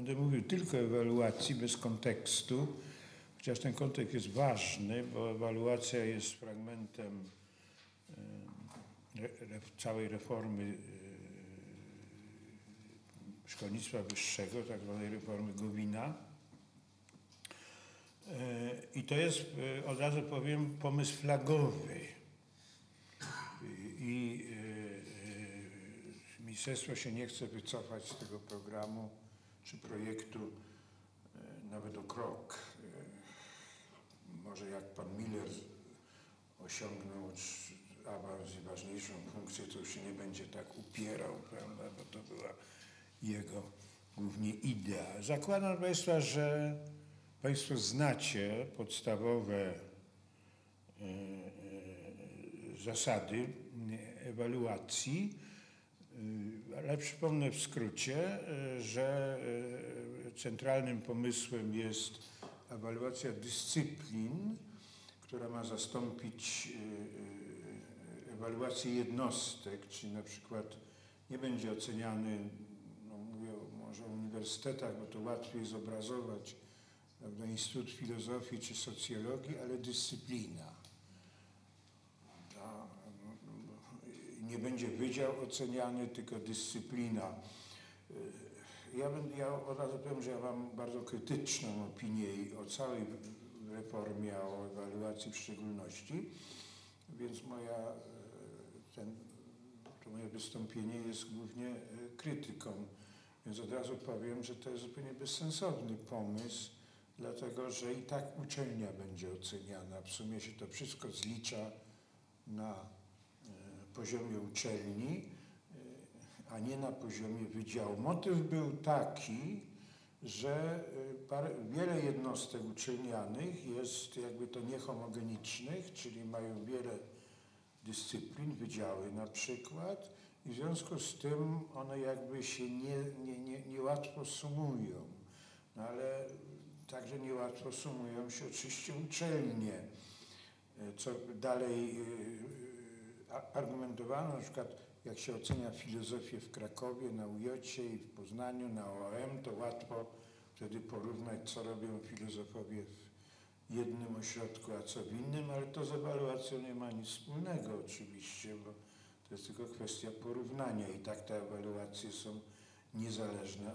będę mówił tylko o ewaluacji bez kontekstu, chociaż ten kontekst jest ważny, bo ewaluacja jest fragmentem całej reformy szkolnictwa wyższego, tak zwanej reformy Gowina. I to jest, od razu powiem, pomysł flagowy. I ministerstwo się nie chce wycofać z tego programu czy projektu nawet o krok. Może jak pan Miller osiągnął awans i ważniejszą funkcję, to już się nie będzie tak upierał, prawda, bo to była jego głównie idea. Zakładam, Państwa, że Państwo znacie podstawowe zasady ewaluacji, ale przypomnę w skrócie, że centralnym pomysłem jest ewaluacja dyscyplin, która ma zastąpić ewaluację jednostek, czyli na przykład nie będzie oceniany, no mówię może o uniwersytetach, bo to łatwiej zobrazować, prawda, Instytut Filozofii czy Socjologii, ale dyscyplina. Nie będzie wydział oceniany, tylko dyscyplina. Ja od razu powiem, że ja mam bardzo krytyczną opinię o całej reformie, a o ewaluacji w szczególności, więc to moje wystąpienie jest głównie krytyką. Więc od razu powiem, że to jest zupełnie bezsensowny pomysł, dlatego że i tak uczelnia będzie oceniana. W sumie się to wszystko zlicza na poziomie uczelni, a nie na poziomie wydziału. Motyw był taki, że wiele jednostek uczelnianych jest jakby to niehomogenicznych, czyli mają wiele dyscyplin, wydziały na przykład, i w związku z tym one jakby się niełatwo sumują. No ale także niełatwo sumują się oczywiście uczelnie, co dalej argumentowano, na przykład jak się ocenia filozofię w Krakowie, na UJ-cie i w Poznaniu, na OM, to łatwo wtedy porównać, co robią filozofowie w jednym ośrodku, a co w innym, ale to z ewaluacją nie ma nic wspólnego oczywiście, bo to jest tylko kwestia porównania i tak te ewaluacje są niezależne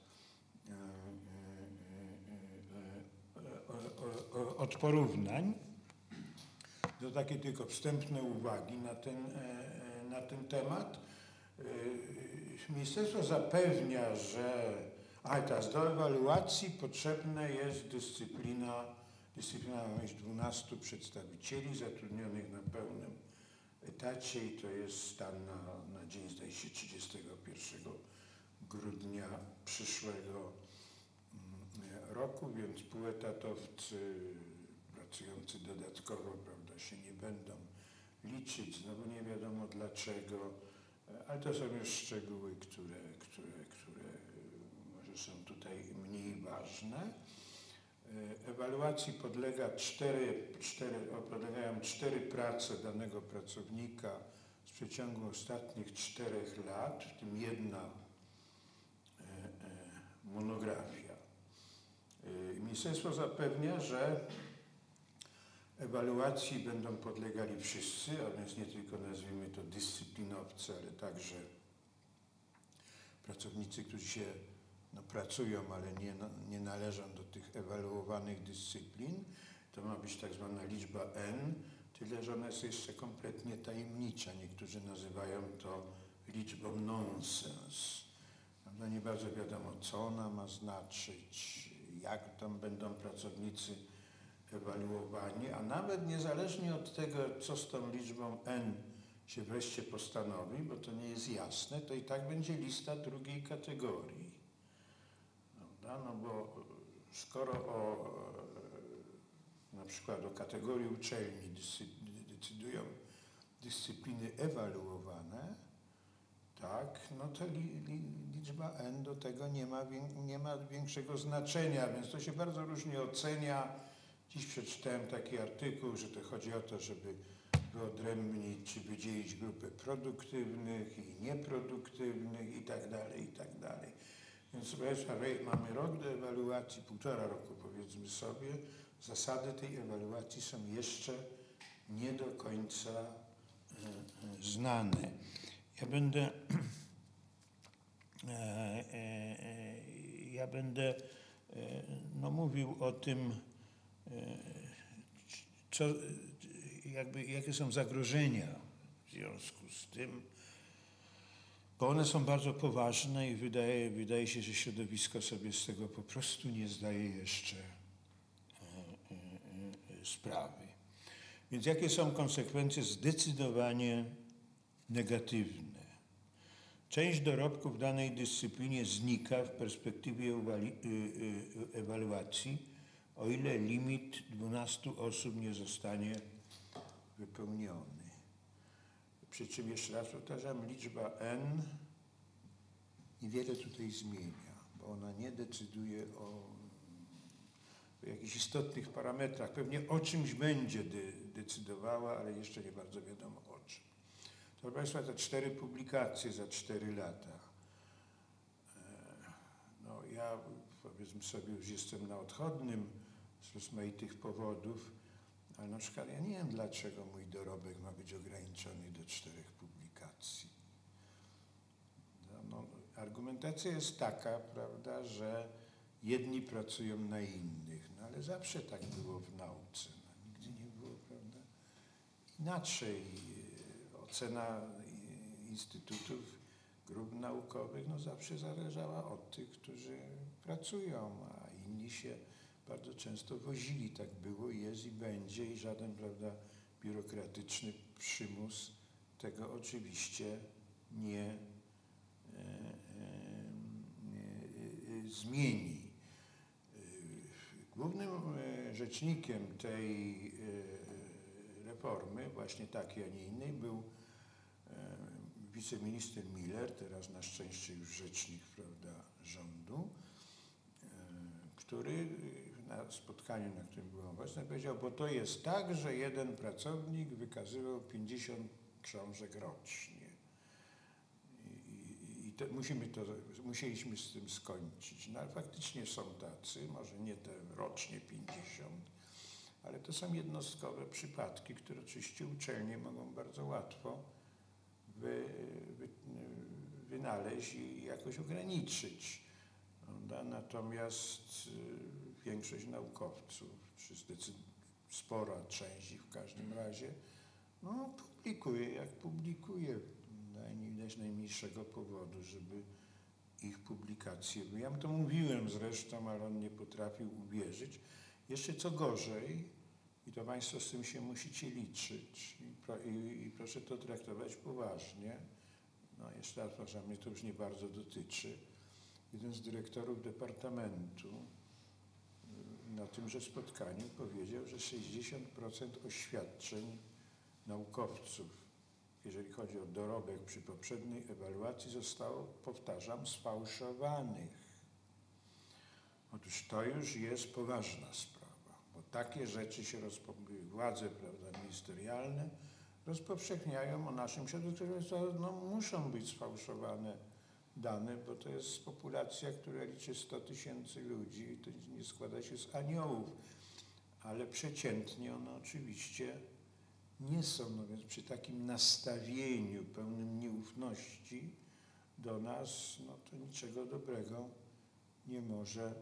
od porównań. To takie tylko wstępne uwagi na ten temat. Ministerstwo zapewnia, że teraz do ewaluacji potrzebna jest dyscyplina. Dyscyplina ma mieć 12 przedstawicieli zatrudnionych na pełnym etacie i to jest stan na dzień, zdaje się, 31 grudnia przyszłego roku, więc półetatowcy pracujący dodatkowo, prawda, się nie będą liczyć, znowu nie wiadomo dlaczego, ale to są już szczegóły, które może są tutaj mniej ważne. Ewaluacji podlegają 4 prace danego pracownika z przeciągu ostatnich 4 lat, w tym 1 monografia. Ministerstwo zapewnia, że ewaluacji będą podlegali wszyscy, a więc nie tylko, nazwijmy to, dyscyplinowcy, ale także pracownicy, którzy się pracują, ale nie należą do tych ewaluowanych dyscyplin. To ma być tak zwana liczba N, tyle że ona jest jeszcze kompletnie tajemnicza. Niektórzy nazywają to liczbą nonsens. No nie bardzo wiadomo, co ona ma znaczyć, jak tam będą pracownicy ewaluowani, a nawet niezależnie od tego, co z tą liczbą N się wreszcie postanowi, bo to nie jest jasne, to i tak będzie lista drugiej kategorii. Prawda? No bo skoro na przykład o kategorii uczelni decydują dyscypliny ewaluowane, tak, no to liczba N do tego nie ma większego znaczenia, więc to się bardzo różnie ocenia. Dziś przeczytałem taki artykuł, że to chodzi o to, żeby wyodrębnić czy wydzielić grupę produktywnych i nieproduktywnych i tak dalej, i tak dalej. Więc mamy rok do ewaluacji, 1,5 roku powiedzmy sobie. Zasady tej ewaluacji są jeszcze nie do końca znane. Ja będę mówił o tym, jakie są zagrożenia w związku z tym, bo one są bardzo poważne i wydaje się, że środowisko sobie z tego po prostu nie zdaje jeszcze sprawy. Więc jakie są konsekwencje zdecydowanie negatywne? Część dorobków w danej dyscyplinie znika w perspektywie ewaluacji, o ile limit 12 osób nie zostanie wypełniony. Przy czym jeszcze raz powtarzam, liczba n niewiele tutaj zmienia, bo ona nie decyduje o jakichś istotnych parametrach. Pewnie o czymś będzie decydowała, ale jeszcze nie bardzo wiadomo o czym. Proszę Państwa, te 4 publikacje za 4 lata. No ja, powiedzmy sobie, już jestem na odchodnym z rozmaitych powodów, ale na przykład ja nie wiem, dlaczego mój dorobek ma być ograniczony do 4 publikacji. Argumentacja jest taka, prawda, że jedni pracują na innych, no ale zawsze tak było w nauce. No, nigdy nie było, prawda, inaczej. Ocena instytutów, grup naukowych zawsze zależała od tych, którzy pracują, a inni się bardzo często wozili. Tak było, jest i będzie i żaden, prawda, biurokratyczny przymus tego oczywiście nie zmieni. Głównym rzecznikiem tej reformy, właśnie takiej, a nie innej, był wiceminister Miller, teraz na szczęście już rzecznik, prawda, rządu, który na spotkaniu, na którym byłem obecny, powiedział, bo to jest tak, że jeden pracownik wykazywał 50 książek rocznie. I musieliśmy z tym skończyć. No ale faktycznie są tacy, może nie te rocznie 50, ale to są jednostkowe przypadki, które oczywiście uczelnie mogą bardzo łatwo wynaleźć i jakoś ograniczyć. Prawda? Natomiast większość naukowców, czy spora część ich w każdym razie, publikuje jak publikuje. Nie widać najmniejszego powodu, żeby ich publikacje były. Ja mu to mówiłem zresztą, ale on nie potrafił uwierzyć. Jeszcze co gorzej, i to Państwo z tym się musicie liczyć i proszę to traktować poważnie. No jeszcze raz powtarzam, mnie to już nie bardzo dotyczy. Jeden z dyrektorów departamentu na tymże spotkaniu powiedział, że 60% oświadczeń naukowców, jeżeli chodzi o dorobek przy poprzedniej ewaluacji, zostało, powtarzam, sfałszowanych. Otóż to już jest poważna sprawa, bo takie rzeczy się władze, prawda, ministerialne rozpowszechniają o naszym środowisku, muszą być sfałszowane dane, bo to jest populacja, która liczy 100 000 ludzi i to nie składa się z aniołów, ale przeciętnie one oczywiście nie są, no więc przy takim nastawieniu pełnym nieufności do nas, no to niczego dobrego nie może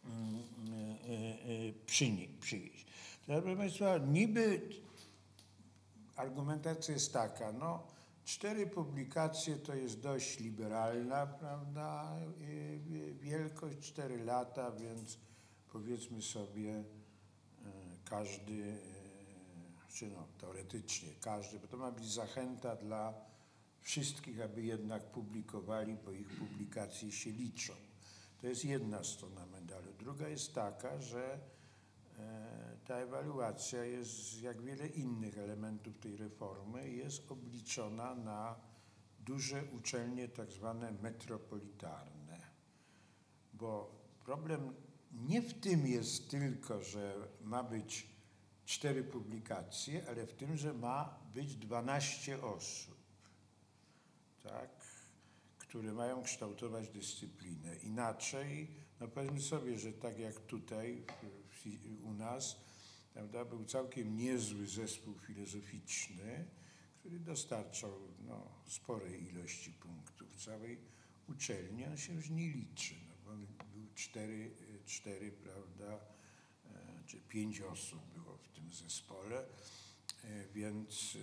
przyjść. Proszę Państwa, niby argumentacja jest taka, 4 publikacje to jest dość liberalna, prawda, wielkość, 4 lata, więc powiedzmy sobie każdy, czy teoretycznie każdy, bo to ma być zachęta dla wszystkich, aby jednak publikowali, bo ich publikacje się liczą. To jest jedna strona medalu. Druga jest taka, że ta ewaluacja jest, jak wiele innych elementów tej reformy, jest obliczona na duże uczelnie tak zwane metropolitarne. Bo problem nie w tym jest tylko, że ma być 4 publikacje, ale w tym, że ma być 12 osób, tak, które mają kształtować dyscyplinę. Inaczej, no powiedzmy sobie, że tak jak tutaj u nas, prawda, był całkiem niezły zespół filozoficzny, który dostarczał sporej ilości punktów całej uczelni, on się już nie liczy, no, bo był cztery, prawda, czy 5 osób było w tym zespole, więc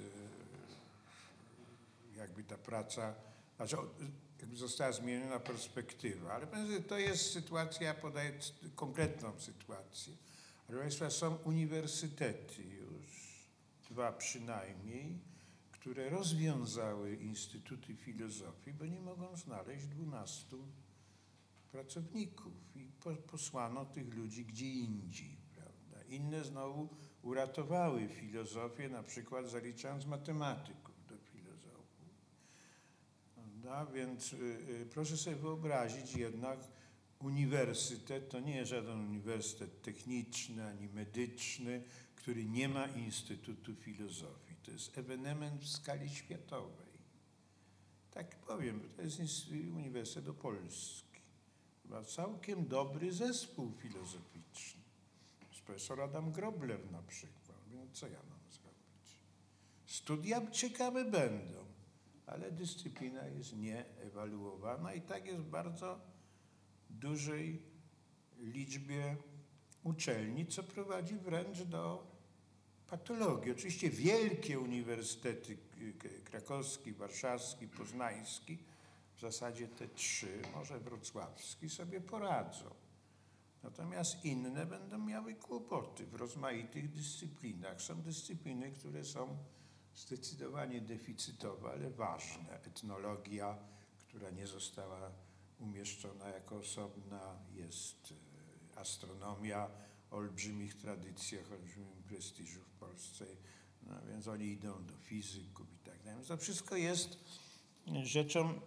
jakby ta praca, znaczy jakby została zmieniona perspektywa, ale to jest sytuacja, podaję konkretną sytuację. Proszę Państwa, są uniwersytety już, 2 przynajmniej, które rozwiązały instytuty filozofii, bo nie mogą znaleźć 12 pracowników i posłano tych ludzi gdzie indziej, prawda. Inne znowu uratowały filozofię, na przykład zaliczając matematyków do filozofii. Prawda? Więc proszę sobie wyobrazić jednak, uniwersytet to nie jest żaden uniwersytet techniczny ani medyczny, który nie ma Instytutu Filozofii. To jest ewenement w skali światowej. Tak powiem, to jest Uniwersytet Opolski. Ma całkiem dobry zespół filozoficzny. Profesor Adam Grobler na przykład. Więc co ja mam zrobić? Studia ciekawe będą, ale dyscyplina jest nieewaluowana i tak jest w bardzo dużej liczbie uczelni, co prowadzi wręcz do patologii. Oczywiście wielkie uniwersytety, krakowski, warszawski, poznański, w zasadzie te 3, może wrocławski, sobie poradzą. Natomiast inne będą miały kłopoty w rozmaitych dyscyplinach. Są dyscypliny, które są zdecydowanie deficytowe, ale ważne. Etnologia, która nie została umieszczona jako osobna, jest astronomia o olbrzymich tradycjach, olbrzymim prestiżu w Polsce, no więc oni idą do fizyków i tak dalej. To wszystko jest rzeczą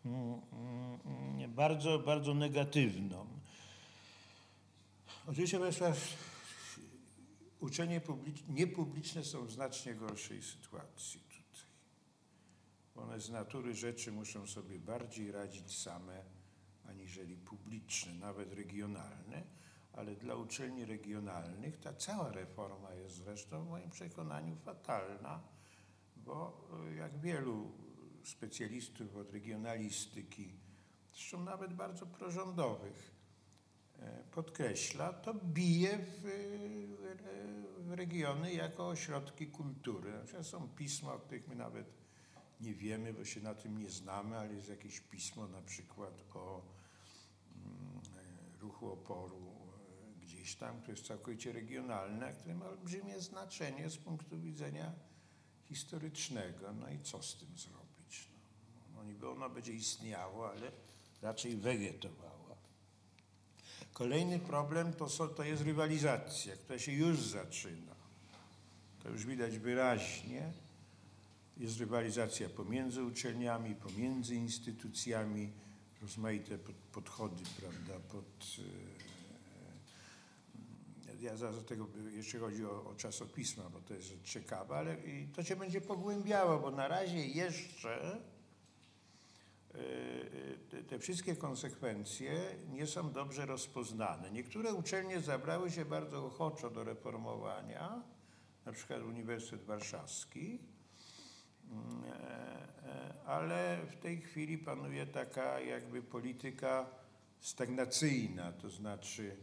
bardzo, bardzo negatywną. Oczywiście Państwa, uczelnie niepubliczne są w znacznie gorszej sytuacji tutaj. One z natury rzeczy muszą sobie bardziej radzić same, aniżeli publiczne, nawet regionalne, ale dla uczelni regionalnych ta cała reforma jest zresztą w moim przekonaniu fatalna, bo jak wielu specjalistów od regionalistyki, zresztą nawet bardzo prorządowych, podkreśla, to bije w regiony jako ośrodki kultury. Są pisma, o których my nawet nie wiemy, bo się na tym nie znamy, ale jest jakieś pismo na przykład o ruchu oporu gdzieś tam, które jest całkowicie regionalne, a które ma olbrzymie znaczenie z punktu widzenia historycznego. No i co z tym zrobić? No niby ono będzie istniało, ale raczej wegetowała. Kolejny problem to jest rywalizacja, która się już zaczyna. To już widać wyraźnie. Jest rywalizacja pomiędzy uczelniami, pomiędzy instytucjami, rozmaite podchody, prawda, ja zaraz do tego, jeszcze chodzi o czasopisma, bo to jest rzecz ciekawa, ale to się będzie pogłębiało, bo na razie jeszcze te wszystkie konsekwencje nie są dobrze rozpoznane. Niektóre uczelnie zabrały się bardzo ochoczo do reformowania, na przykład Uniwersytet Warszawski, ale w tej chwili panuje taka jakby polityka stagnacyjna, to znaczy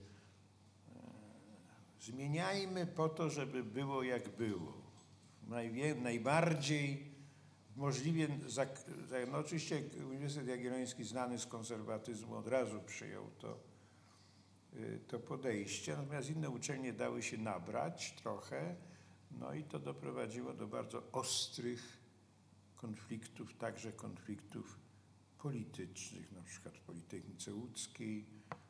zmieniajmy po to, żeby było jak było. Najbardziej możliwie, no oczywiście Uniwersytet Jagielloński znany z konserwatyzmu od razu przyjął to podejście, natomiast inne uczelnie dały się nabrać trochę, no i to doprowadziło do bardzo ostrych konfliktów, także konfliktów politycznych, na przykład w Politechnice Łódzkiej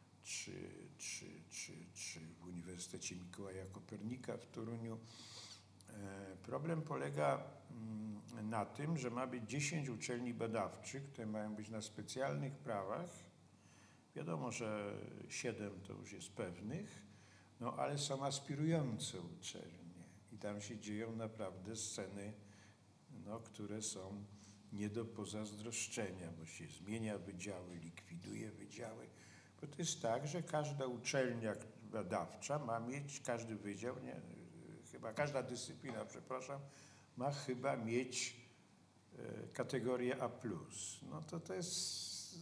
czy w Uniwersytecie Mikołaja Kopernika w Toruniu. Problem polega na tym, że ma być 10 uczelni badawczych, które mają być na specjalnych prawach. Wiadomo, że 7 to już jest pewnych, no ale są aspirujące uczelnie i tam się dzieją naprawdę sceny, no, które są nie do pozazdroszczenia, bo się zmienia wydziały, likwiduje wydziały. Bo to jest tak, że każda uczelnia badawcza ma mieć, każdy wydział, nie, chyba każda dyscyplina, przepraszam, ma chyba mieć kategorię A+. No to jest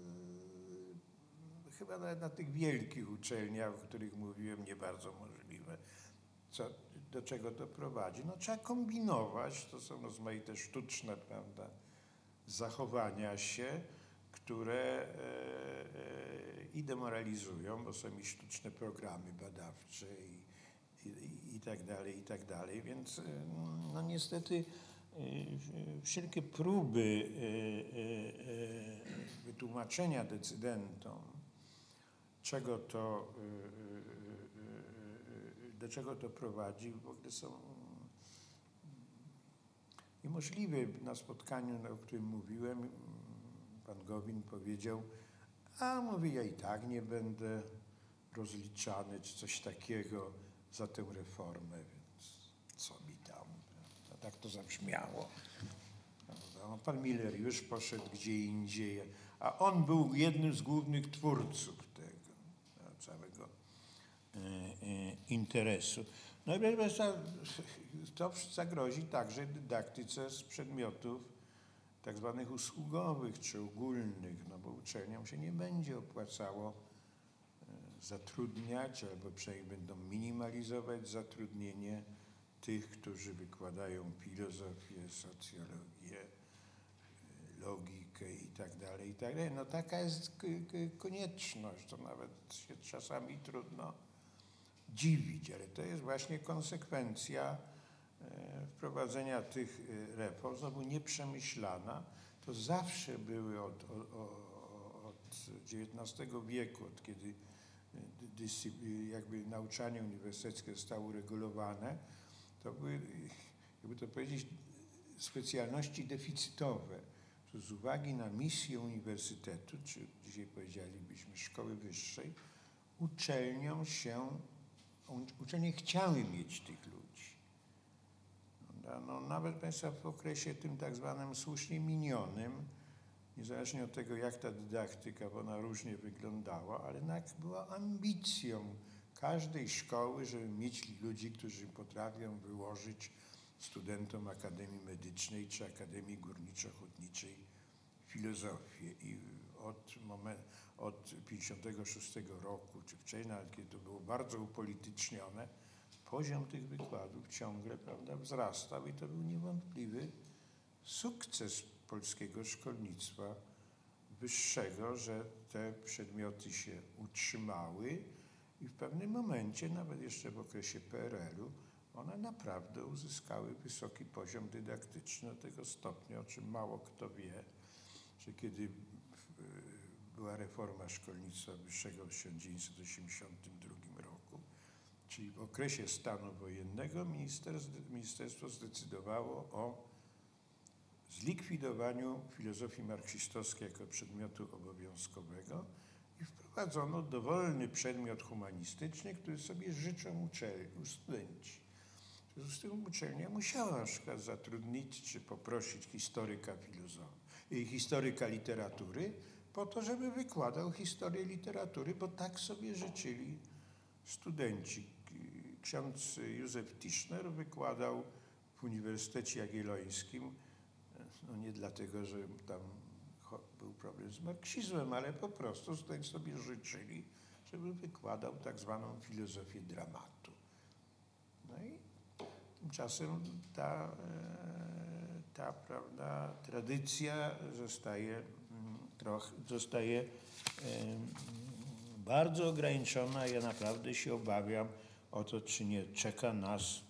chyba nawet na tych wielkich uczelniach, o których mówiłem, nie bardzo możliwe. Do czego to prowadzi? No trzeba kombinować, to są rozmaite sztuczne, prawda, zachowania się, które i demoralizują, bo są i sztuczne programy badawcze i tak dalej, więc no niestety wszelkie próby wytłumaczenia decydentom, do czego to prowadzi, w ogóle są niemożliwe. Na spotkaniu, o którym mówiłem, pan Gowin powiedział, mówi, ja i tak nie będę rozliczany, czy coś takiego za tę reformę, więc co mi tam, prawda? Tak to zabrzmiało. No, pan Miller już poszedł gdzie indziej, a on był jednym z głównych twórców tego całego interesu. No i to zagrozi także dydaktyce z przedmiotów tak zwanych usługowych czy ogólnych, no bo uczelniom się nie będzie opłacało zatrudniać, albo przynajmniej będą minimalizować zatrudnienie tych, którzy wykładają filozofię, socjologię, logikę i tak dalej. No taka jest konieczność, to nawet się czasami trudno dziwić, ale to jest właśnie konsekwencja wprowadzenia tych reform, znowu nieprzemyślana. To zawsze były od XIX wieku, od kiedy jakby nauczanie uniwersyteckie zostało uregulowane, to były, jakby to powiedzieć, specjalności deficytowe. Z uwagi na misję uniwersytetu, czy dzisiaj powiedzielibyśmy szkoły wyższej, uczelnie chciały mieć tych ludzi. No, nawet Państwa w okresie tym tak zwanym słusznie minionym, niezależnie od tego, jak ta dydaktyka, bo ona różnie wyglądała, ale jednak była ambicją każdej szkoły, żeby mieć ludzi, którzy potrafią wyłożyć studentom Akademii Medycznej czy Akademii Górniczo-Hutniczej filozofię. I od 1956 roku, czy wcześniej, nawet kiedy to było bardzo upolitycznione, poziom tych wykładów ciągle, prawda, wzrastał i to był niewątpliwy sukces polskiego szkolnictwa wyższego, że te przedmioty się utrzymały i w pewnym momencie, nawet jeszcze w okresie PRL-u, one naprawdę uzyskały wysoki poziom dydaktyczny do tego stopnia, o czym mało kto wie, że kiedy była reforma szkolnictwa wyższego w 1982 roku, czyli w okresie stanu wojennego, ministerstwo zdecydowało o zlikwidowaniu filozofii marksistowskiej jako przedmiotu obowiązkowego i wprowadzono dowolny przedmiot humanistyczny, który sobie życzą studenci. W związku z tym uczelnia musiała na przykład zatrudnić czy poprosić historyka literatury po to, żeby wykładał historię literatury, bo tak sobie życzyli studenci. Ksiądz Józef Tischner wykładał w Uniwersytecie Jagiellońskim, no nie dlatego, że tam był problem z marksizmem, ale po prostu studenci sobie życzyli, żeby wykładał tak zwaną filozofię dramatu. No i tymczasem ta prawda, tradycja zostaje bardzo ograniczona. Ja naprawdę się obawiam o to, czy nie czeka nas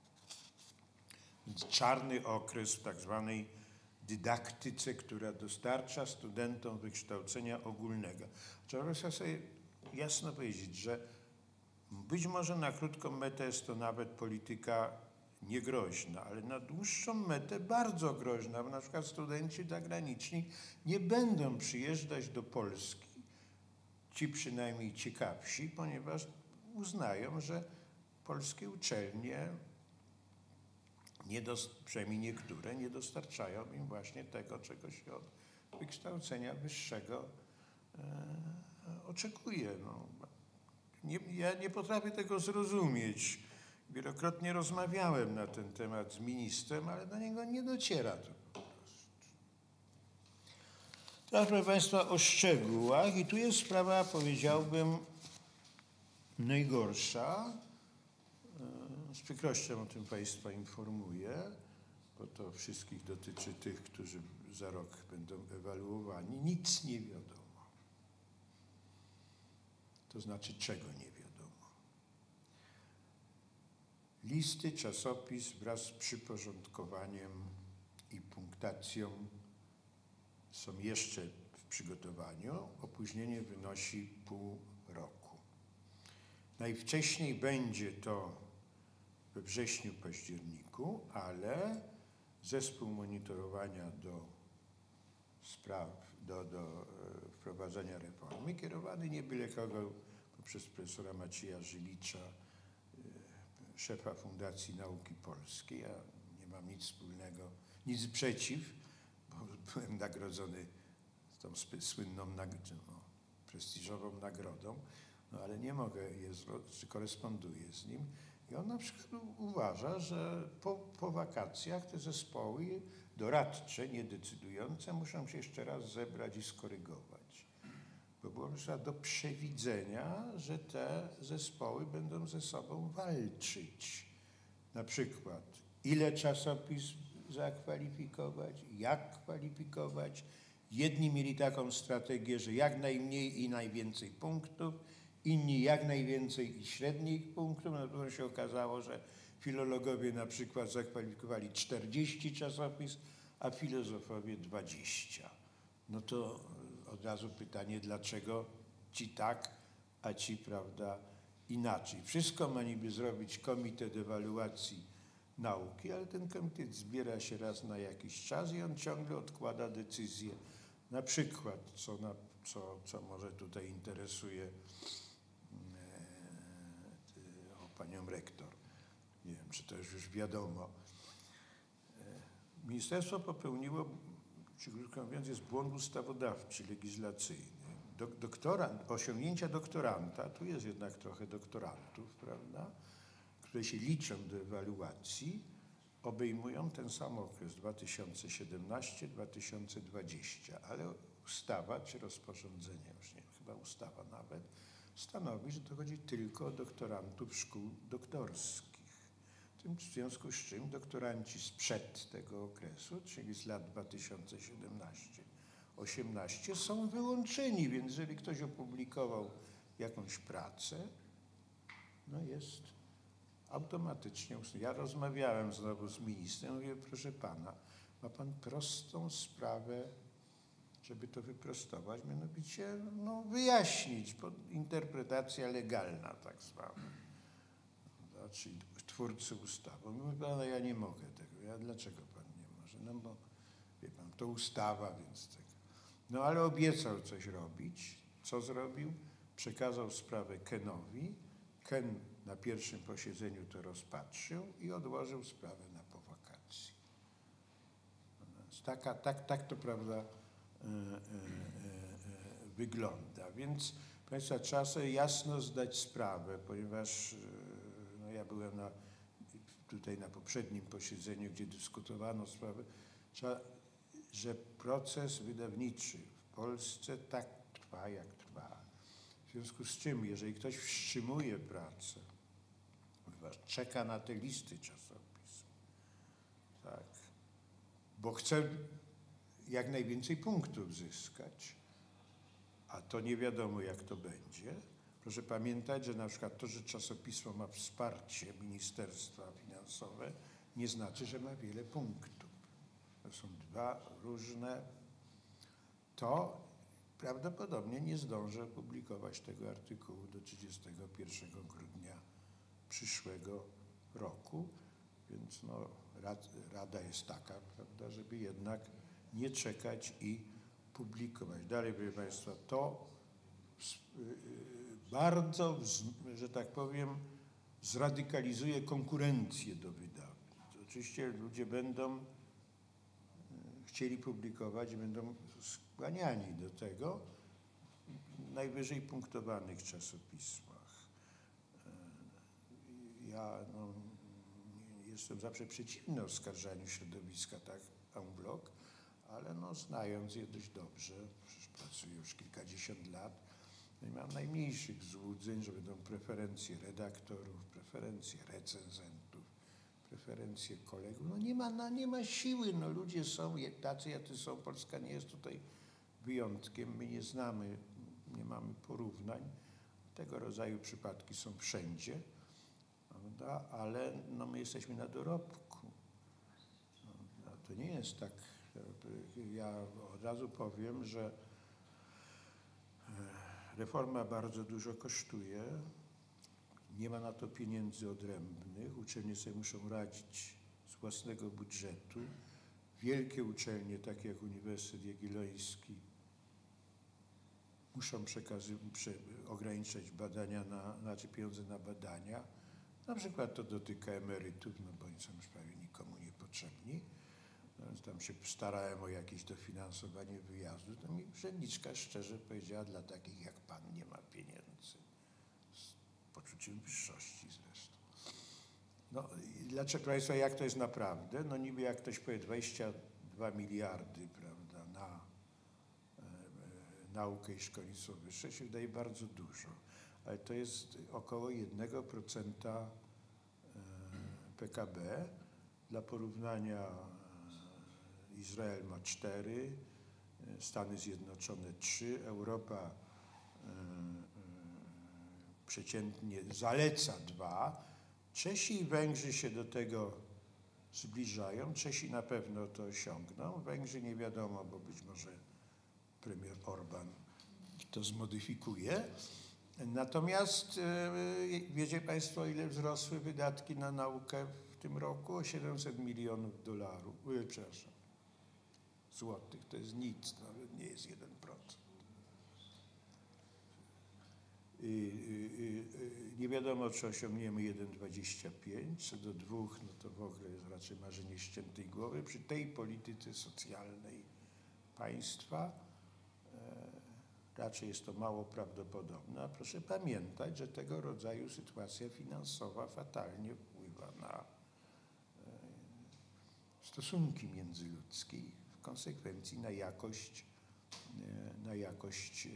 czarny okres w tak zwanej dydaktyce, która dostarcza studentom wykształcenia ogólnego. Trzeba sobie jasno powiedzieć, że być może na krótką metę jest to nawet polityka niegroźna, ale na dłuższą metę bardzo groźna, bo na przykład studenci zagraniczni nie będą przyjeżdżać do Polski, ci przynajmniej ciekawsi, ponieważ uznają, że polskie uczelnie przynajmniej niektóre, nie dostarczają im właśnie tego, czego się od wykształcenia wyższego oczekuje. No. Ja nie potrafię tego zrozumieć. Wielokrotnie rozmawiałem na ten temat z ministrem, ale do niego nie dociera to po prostu. Teraz, proszę Państwa, o szczegółach i tu jest sprawa, powiedziałbym, najgorsza. Z przykrością o tym Państwa informuję, bo to wszystkich dotyczy tych, którzy za rok będą ewaluowani. Nic nie wiadomo. To znaczy, czego nie wiadomo. Listy czasopis wraz z przyporządkowaniem i punktacją są jeszcze w przygotowaniu. Opóźnienie wynosi pół roku. Najwcześniej będzie to we wrześniu, październiku, ale zespół monitorowania do wprowadzenia reformy, kierowany nie byle kogo poprzez profesora Macieja Żylicza, szefa Fundacji Nauki Polskiej. Ja nie mam nic wspólnego, nic przeciw, bo byłem nagrodzony tą słynną, prestiżową nagrodą, no ale nie mogę, czy koresponduję z nim. I on na przykład uważa, że po wakacjach te zespoły doradcze, niedecydujące, muszą się jeszcze raz zebrać i skorygować. Bo było do przewidzenia, że te zespoły będą ze sobą walczyć. Na przykład, ile czasopism zakwalifikować, jak kwalifikować. Jedni mieli taką strategię, że jak najmniej i najwięcej punktów, inni jak najwięcej i średnich punktów. No to się okazało, że filologowie na przykład zakwalifikowali 40 czasopism, a filozofowie 20. No to od razu pytanie, dlaczego ci tak, a ci, prawda, inaczej. Wszystko ma niby zrobić Komitet Ewaluacji Nauki, ale ten komitet zbiera się raz na jakiś czas i on ciągle odkłada decyzję. Na przykład, co może tutaj interesuje panią rektor. Nie wiem, czy to już wiadomo. Ministerstwo popełniło, czy krótko mówiąc, jest błąd ustawodawczy, legislacyjny. Osiągnięcia doktoranta, tu jest jednak trochę doktorantów, prawda, które się liczą do ewaluacji, obejmują ten sam okres 2017-2020, ale ustawa, czy rozporządzenie, już nie, chyba ustawa nawet, stanowi, że to chodzi tylko o doktorantów szkół doktorskich. W związku z czym doktoranci sprzed tego okresu, czyli z lat 2017-18, są wyłączeni, więc jeżeli ktoś opublikował jakąś pracę, no jest automatycznie usunięty. Ja rozmawiałem znowu z ministrem, mówię, proszę pana, ma pan prostą sprawę, żeby to wyprostować, mianowicie wyjaśnić, interpretacja legalna tak zwana, czyli twórcy ustawy. Mówi pan, ja nie mogę tego. Ja, dlaczego pan nie może? No bo, wie pan, to ustawa, więc tego. No ale obiecał coś robić. Co zrobił? Przekazał sprawę Kenowi. Ken na pierwszym posiedzeniu to rozpatrzył i odłożył sprawę na po wakacji. Tak to, prawda, wygląda. Więc, Państwa, trzeba sobie jasno zdać sprawę, ponieważ ja byłem tutaj na poprzednim posiedzeniu, gdzie dyskutowano sprawę, że proces wydawniczy w Polsce tak trwa, jak trwa. W związku z czym, jeżeli ktoś wstrzymuje pracę, ponieważ czeka na te listy czasopism, tak, bo chce jak najwięcej punktów zyskać, a to nie wiadomo, jak to będzie. Proszę pamiętać, że na przykład to, że czasopismo ma wsparcie ministerstwa finansowe, nie znaczy, że ma wiele punktów. To są dwa różne. To prawdopodobnie nie zdążę opublikować tego artykułu do 31 grudnia przyszłego roku, więc rada jest taka, prawda, żeby jednak nie czekać i publikować. Dalej, proszę Państwa, to bardzo, że tak powiem, zradykalizuje konkurencję do wydawnictw. oczywiście ludzie będą chcieli publikować, będą skłaniani do tego w najwyżej punktowanych czasopismach. Ja jestem zawsze przeciwny oskarżaniu środowiska tak en bloc, ale znając je dość dobrze, przecież pracuję już kilkadziesiąt lat, nie mam najmniejszych złudzeń, że będą preferencje redaktorów, preferencje recenzentów, preferencje kolegów. Nie ma siły, ludzie są tacy, jacy są. Polska nie jest tutaj wyjątkiem. My nie znamy, nie mamy porównań. Tego rodzaju przypadki są wszędzie, prawda? Ale my jesteśmy na dorobku. To nie jest tak. Ja od razu powiem, że reforma bardzo dużo kosztuje, nie ma na to pieniędzy odrębnych, uczelnie sobie muszą radzić z własnego budżetu. Wielkie uczelnie, takie jak Uniwersytet Jagielloński, muszą ograniczać badania, pieniądze na badania. Na przykład to dotyka emerytów, bo oni są już prawie nikomu niepotrzebni. Tam się starałem o jakieś dofinansowanie wyjazdu, to mi urzędniczka szczerze powiedziała, dla takich jak pan nie ma pieniędzy. Z poczuciem wyższości zresztą. Dlaczego, Państwa, jak to jest naprawdę? Niby jak ktoś powie 22 miliardy, prawda, na naukę i szkolnictwo wyższe się wydaje bardzo dużo, ale to jest około 1% PKB. Dla porównania Izrael ma 4, Stany Zjednoczone 3, Europa przeciętnie zaleca 2. Czesi i Węgrzy się do tego zbliżają. Czesi na pewno to osiągną. Węgrzy nie wiadomo, bo być może premier Orban to zmodyfikuje. Natomiast wiecie Państwo, ile wzrosły wydatki na naukę w tym roku? O 700 milionów złotych. To jest nic, nawet nie jest 1%. Nie wiadomo, czy osiągniemy 1,25, co do 2, to w ogóle jest raczej marzenie ściętej głowy. Przy tej polityce socjalnej państwa raczej jest to mało prawdopodobne, a proszę pamiętać, że tego rodzaju sytuacja finansowa fatalnie wpływa na stosunki międzyludzkie, w konsekwencji na jakość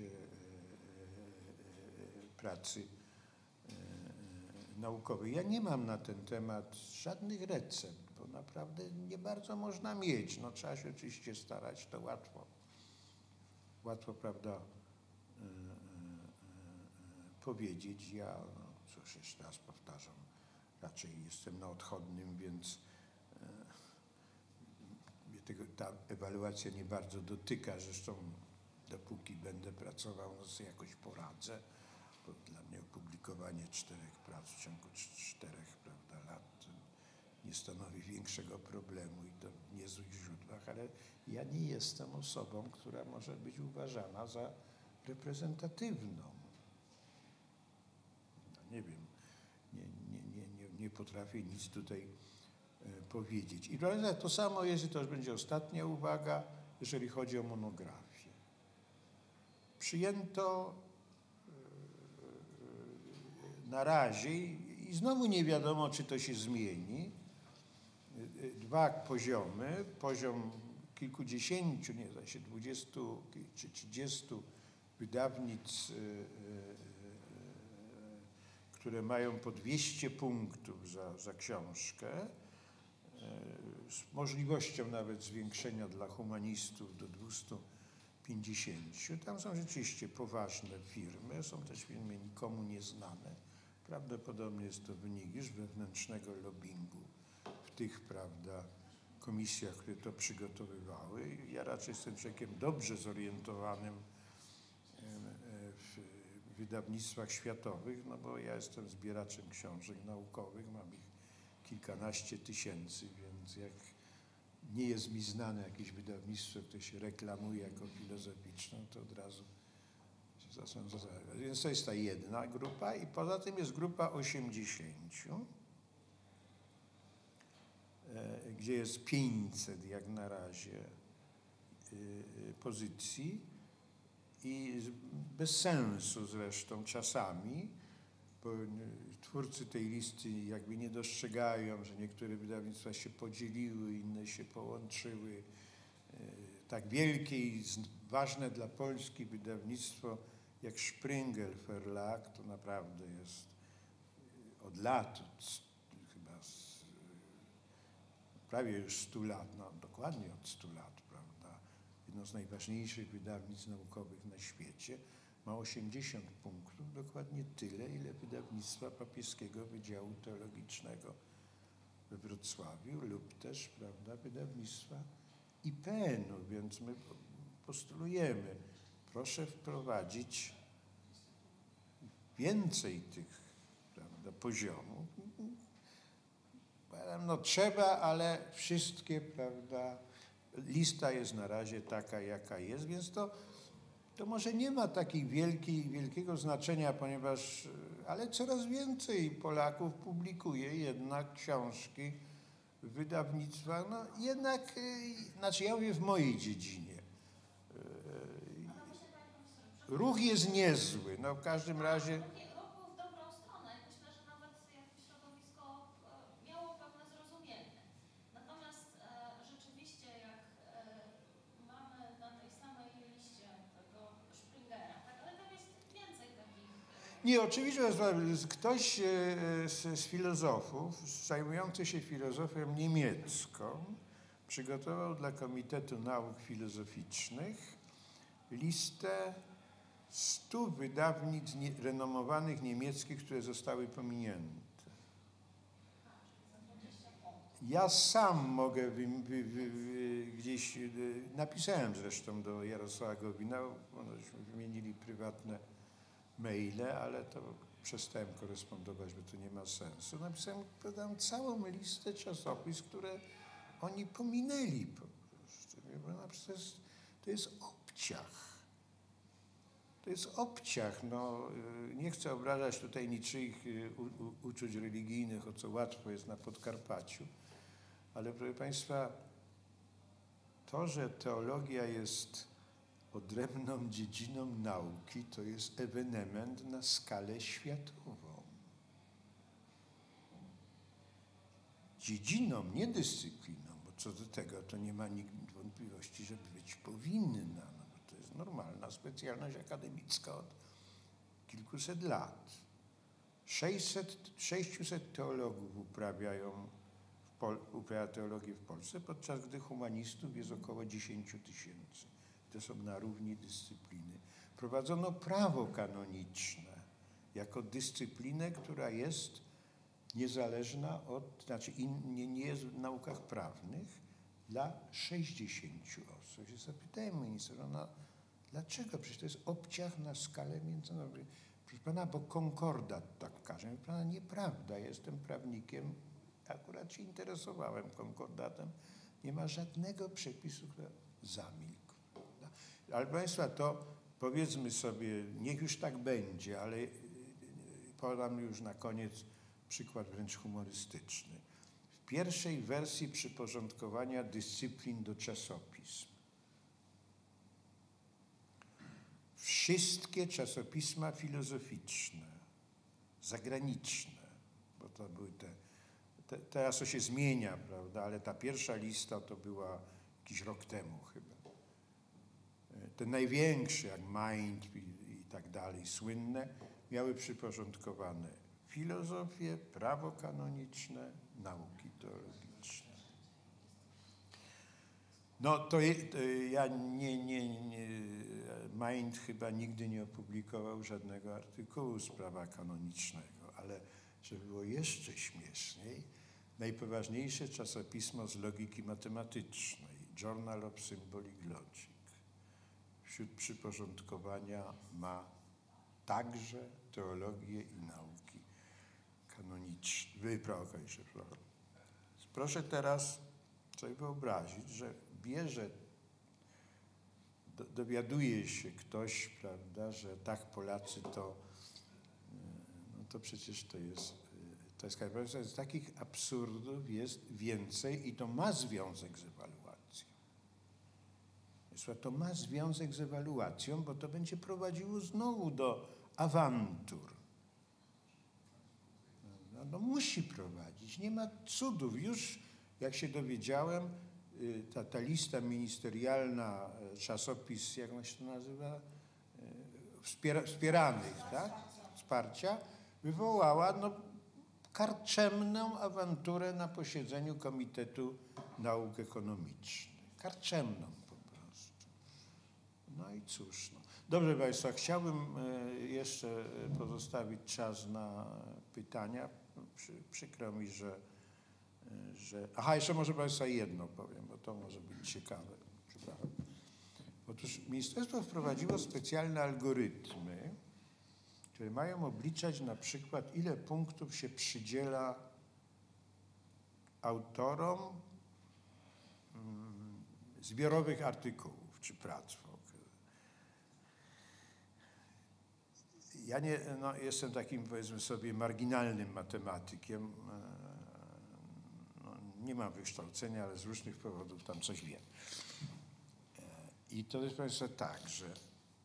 pracy naukowej. Ja nie mam na ten temat żadnych recept, bo naprawdę nie bardzo można mieć. Trzeba się oczywiście starać, to łatwo, prawda, powiedzieć. Ja, cóż, jeszcze raz powtarzam, raczej jestem na odchodnym, więc ta ewaluacja nie bardzo dotyka. Zresztą dopóki będę pracował, sobie jakoś poradzę, bo dla mnie opublikowanie 4 prac w ciągu 4, prawda, lat nie stanowi większego problemu i to w niezłych źródłach, ale ja nie jestem osobą, która może być uważana za reprezentatywną. Nie wiem, nie potrafię nic tutaj powiedzieć. I to samo jest, i to już będzie ostatnia uwaga, jeżeli chodzi o monografię. Przyjęto na razie i znowu nie wiadomo, czy to się zmieni, 2 poziomy, poziom kilkudziesięciu, 20 czy 30 wydawnictw, które mają po 200 punktów za książkę, z możliwością nawet zwiększenia dla humanistów do 250. Tam są rzeczywiście poważne firmy, są też firmy nikomu nieznane. Prawdopodobnie jest to wynik już wewnętrznego lobbingu w tych, prawda, komisjach, które to przygotowywały. Ja raczej jestem człowiekiem dobrze zorientowanym w wydawnictwach światowych, bo ja jestem zbieraczem książek naukowych, mam ich kilkanaście tysięcy, więc jak nie jest mi znane jakieś wydawnictwo, które się reklamuje jako filozoficzne, to od razu się zacząłem zastanawiać. Więc to jest ta jedna grupa i poza tym jest grupa 80, gdzie jest 500 jak na razie pozycji i bez sensu zresztą czasami, bo twórcy tej listy jakby nie dostrzegają, że niektóre wydawnictwa się podzieliły, inne się połączyły. Tak wielkie i ważne dla Polski wydawnictwo jak Springer Verlag to naprawdę jest od lat, chyba prawie już 100 lat, no dokładnie od 100 lat, prawda? Jedno z najważniejszych wydawnictw naukowych na świecie. Ma 80 punktów, dokładnie tyle, ile wydawnictwa Papieskiego Wydziału Teologicznego we Wrocławiu lub też, prawda, wydawnictwa IPN-u, więc my postulujemy, proszę wprowadzić więcej tych, prawda, poziomów. No trzeba, ale wszystkie, prawda, lista jest na razie taka, jaka jest, więc to może nie ma takiej wielkiego znaczenia, ponieważ, ale coraz więcej Polaków publikuje jednak książki w wydawnictwach, no jednak, znaczy ja mówię w mojej dziedzinie. Ruch jest niezły, no w każdym razie. Ruch był w dobrą stronę. Myślę, że nawet jakby środowisko miało pewne zrozumienie. Natomiast rzeczywiście jak mamy na tej samej liście tego Springera, tak, ale tam jest więcej takich... Nie, oczywiście ktoś z filozofów zajmujący się filozofią niemiecką przygotował dla Komitetu Nauk Filozoficznych listę 100 wydawnictw renomowanych niemieckich, które zostały pominięte. Ja sam mogę gdzieś, napisałem zresztą do Jarosława Gowina, onośmy wymienili prywatne maile, ale to przestałem korespondować, bo to nie ma sensu. Napisałem, podam całą listę czasopism, które oni pominęli po prostu. To jest obciach. To jest obciach. No, nie chcę obrażać tutaj niczyich uczuć religijnych, o co łatwo jest na Podkarpaciu, ale proszę Państwa, to, że teologia jest odrębną dziedziną nauki, to jest ewenement na skalę światową. Dziedziną, nie dyscypliną, bo co do tego to nie ma nikt wątpliwości, że być powinna. No, bo to jest normalna specjalność akademicka od kilkuset lat. 600 teologów uprawia teologię w Polsce, podczas gdy humanistów jest około 10 000. To są na równi dyscypliny. Prowadzono prawo kanoniczne jako dyscyplinę, która jest niezależna od, znaczy nie jest w naukach prawnych dla 60 osób. Się zapytałem ministra, dlaczego? Przecież to jest obciach na skalę międzynarodową. Proszę pana, bo konkordat tak każe. Proszę pana, nieprawda, jestem prawnikiem, akurat się interesowałem konkordatem. Nie ma żadnego przepisu, który zamilkł. Ale Państwa, to powiedzmy sobie, niech już tak będzie, ale podam już na koniec przykład wręcz humorystyczny. W pierwszej wersji przyporządkowania dyscyplin do czasopism wszystkie czasopisma filozoficzne, zagraniczne, bo to były teraz to się zmienia, prawda, ale ta pierwsza lista to była jakiś rok temu chyba. Te największe, jak Mind i tak dalej, słynne, miały przyporządkowane filozofię, prawo kanoniczne, nauki teologiczne. No to ja Mind chyba nigdy nie opublikował żadnego artykułu z prawa kanonicznego, ale żeby było jeszcze śmieszniej, najpoważniejsze czasopismo z logiki matematycznej, Journal of Symbolic Logic, wśród przyporządkowania ma także teologię i nauki kanoniczne, prawo kanoniczne. Proszę teraz sobie wyobrazić, że dowiaduje się ktoś, prawda, że tak Polacy to, no to przecież To jest, takich absurdów jest więcej i to ma związek z ewaluacją. To ma związek z ewaluacją, bo to będzie prowadziło znowu do awantur. No musi prowadzić, nie ma cudów. Już jak się dowiedziałem, ta lista ministerialna, czasopis, jak on się to nazywa, wspieranych, tak? Wsparcia, wywołała karczemną awanturę na posiedzeniu Komitetu Nauk Ekonomicznych. Karczemną po prostu. No i cóż. No. Dobrze Państwa, chciałbym jeszcze pozostawić czas na pytania. Przykro mi, że... Aha, jeszcze może Państwa jedno powiem, bo to może być ciekawe. Przepraszam. Otóż ministerstwo wprowadziło specjalne algorytmy, które mają obliczać na przykład, ile punktów się przydziela autorom zbiorowych artykułów czy prac. Ja jestem takim, powiedzmy sobie, marginalnym matematykiem. Nie mam wykształcenia, ale z różnych powodów tam coś wiem. I to jest, Państwo, tak, że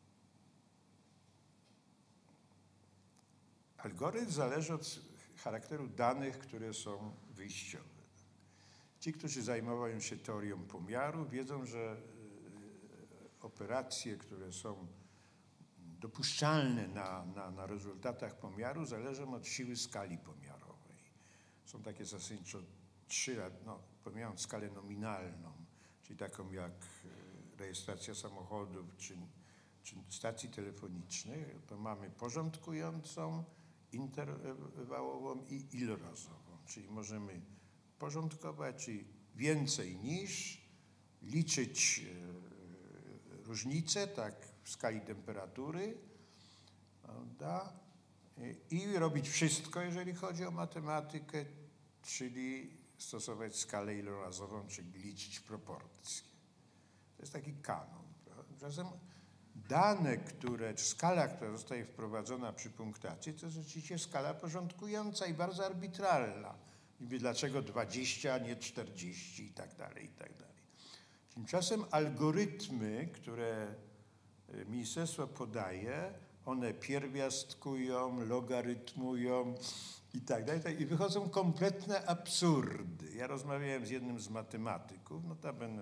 algorytm zależy od charakteru danych, które są wyjściowe. Ci, którzy zajmują się teorią pomiaru, wiedzą, że operacje, które są dopuszczalne na rezultatach pomiaru, zależą od siły skali pomiarowej. Są takie zasadniczo trzy, pomijając skalę nominalną, czyli taką jak rejestracja samochodów czy stacji telefonicznych, to mamy porządkującą, interwałową i ilorazową, czyli możemy porządkować, czyli więcej niż, liczyć różnice, tak, w skali temperatury, prawda? I robić wszystko, jeżeli chodzi o matematykę, czyli stosować skalę ilorazową, czyli liczyć proporcje. To jest taki kanon. Czasem dane, skala, która zostaje wprowadzona przy punktacji, to jest rzeczywiście skala porządkująca i bardzo arbitralna. Niby dlaczego 20, a nie 40 i tak dalej, i tak dalej. Tymczasem algorytmy, które ministerstwo podaje, one pierwiastkują, logarytmują i tak dalej, i wychodzą kompletne absurdy. Ja rozmawiałem z jednym z matematyków, notabene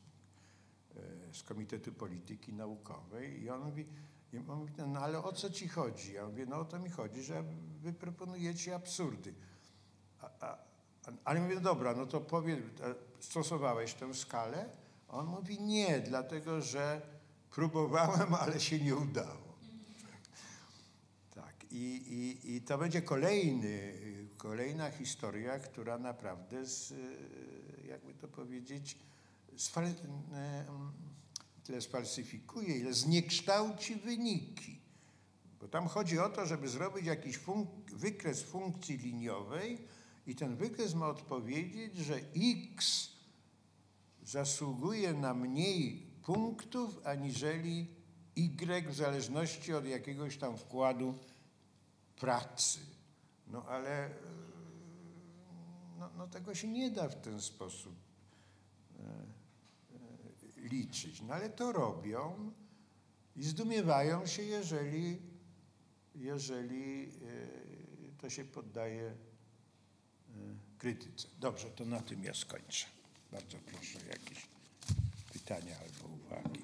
z Komitetu Polityki Naukowej i on mówi, no ale o co ci chodzi? Ja mówię, no o to mi chodzi, że wy proponujecie absurdy. Ale mówię, no dobra, no to powiedz, stosowałeś tę skalę? On mówi, nie, dlatego że próbowałem, ale się nie udało. Tak, i to będzie kolejna historia, która naprawdę, jakby to powiedzieć, tyle sfalsyfikuje, ile zniekształci wyniki. Bo tam chodzi o to, żeby zrobić jakiś wykres funkcji liniowej i ten wykres ma odpowiedzieć, że x zasługuje na mniej punktów, aniżeli y w zależności od jakiegoś tam wkładu pracy. No ale tego się nie da w ten sposób liczyć. No ale to robią i zdumiewają się, jeżeli to się poddaje krytyce. Dobrze, to na tym ja skończę. Bardzo proszę o jakieś pytania albo uwagi.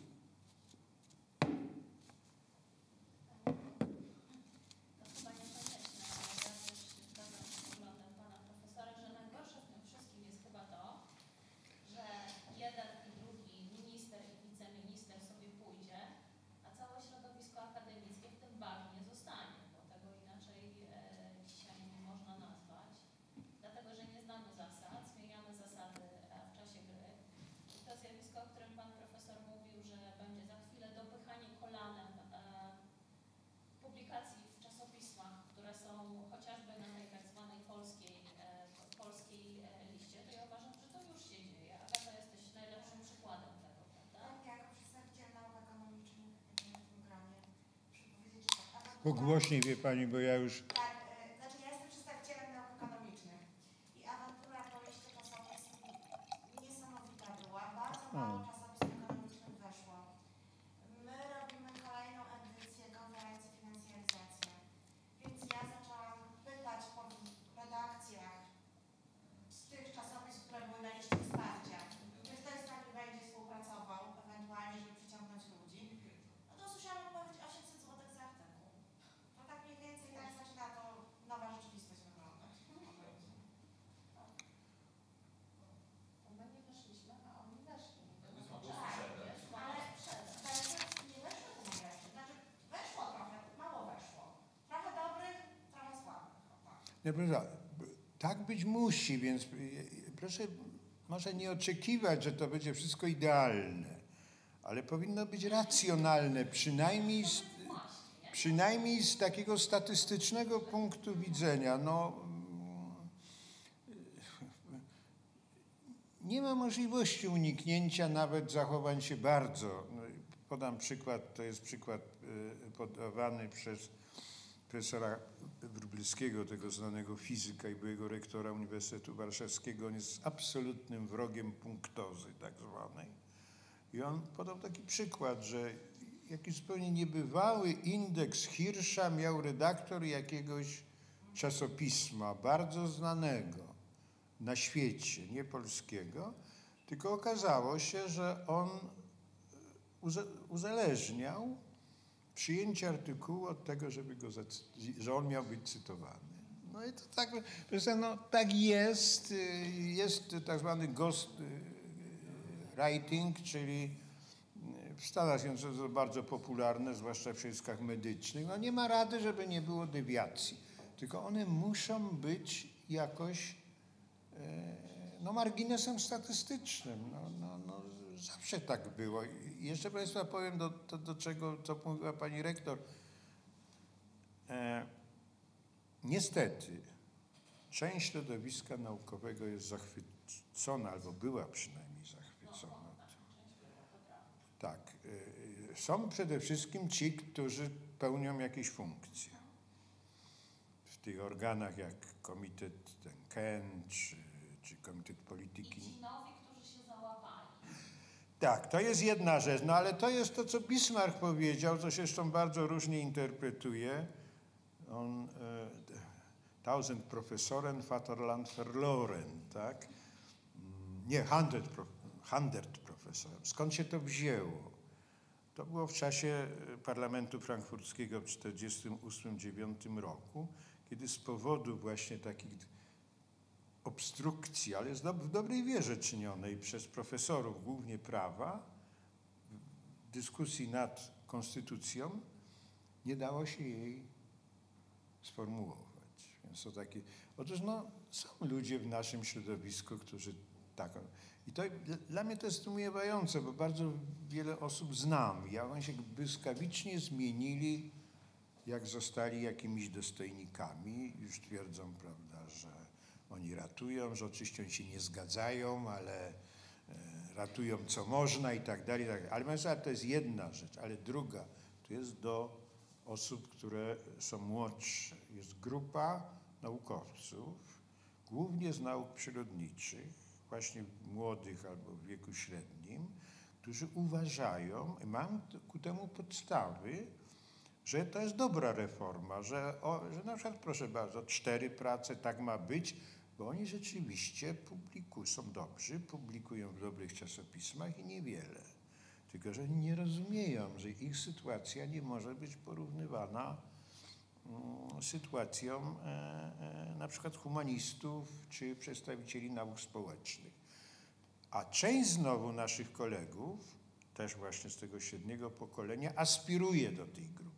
Bo głośniej, wie pani, bo ja już... Tak, znaczy ja jestem przedstawicielem nauk ekonomicznych Nie, proszę, tak być musi, więc proszę może nie oczekiwać, że to będzie wszystko idealne, ale powinno być racjonalne, przynajmniej z takiego statystycznego punktu widzenia. No, nie ma możliwości uniknięcia nawet zachowań się bardzo. No, podam przykład, to jest przykład podawany przez profesora Wróblewskiego, tego znanego fizyka i byłego rektora Uniwersytetu Warszawskiego. On jest absolutnym wrogiem punktozy tak zwanej. I on podał taki przykład, że jakiś zupełnie niebywały indeks Hirscha miał redaktor jakiegoś czasopisma bardzo znanego na świecie, nie polskiego, tylko okazało się, że on uzależniał przyjęcie artykułu od tego, że on miał być cytowany. No i to tak, no, tak jest. Jest tak zwany ghost writing, czyli w Stanach Zjednoczonych to bardzo popularne, zwłaszcza w środowiskach medycznych. No nie ma rady, żeby nie było dewiacji. Tylko one muszą być jakoś no, marginesem statystycznym. No, zawsze tak było. I jeszcze Państwa powiem do czego, co mówiła Pani Rektor. Niestety część środowiska naukowego jest zachwycona, albo była przynajmniej zachwycona. Tak. Są przede wszystkim ci, którzy pełnią jakieś funkcje. W tych organach jak Komitet ten KEN, czy Komitet Polityki. I ci nowi, którzy się załapali. Tak, to jest jedna rzecz, no ale to jest to, co Bismarck powiedział, co się zresztą bardzo różnie interpretuje. On, tausend Professoren, Vaterland verloren, tak? Nie, 100 Professoren. Skąd się to wzięło? To było w czasie Parlamentu Frankfurckiego w 1948-1949 roku, kiedy z powodu właśnie takich obstrukcji, ale w dobrej wierze czynionej przez profesorów, głównie prawa, w dyskusji nad konstytucją, nie dało się jej sformułować. Więc to takie, otóż no, są ludzie w naszym środowisku, którzy tak. I to dla mnie to jest zdumiewające, bo bardzo wiele osób znam. Jak oni się błyskawicznie zmienili, jak zostali jakimiś dostojnikami. Już twierdzą, prawda, że oni ratują, że oczywiście oni się nie zgadzają, ale ratują co można i tak dalej. Ale to jest jedna rzecz, ale druga, to jest do osób, które są młodsze. Jest grupa naukowców, głównie z nauk przyrodniczych, właśnie młodych albo w wieku średnim, którzy uważają, i mam ku temu podstawy, że to jest dobra reforma, że na przykład, proszę bardzo, 4 prace, tak ma być, bo oni rzeczywiście są dobrzy, publikują w dobrych czasopismach i niewiele. Tylko że oni nie rozumieją, że ich sytuacja nie może być porównywana sytuacją na przykład humanistów czy przedstawicieli nauk społecznych. A część znowu naszych kolegów, też właśnie z tego średniego pokolenia, aspiruje do tej grupy.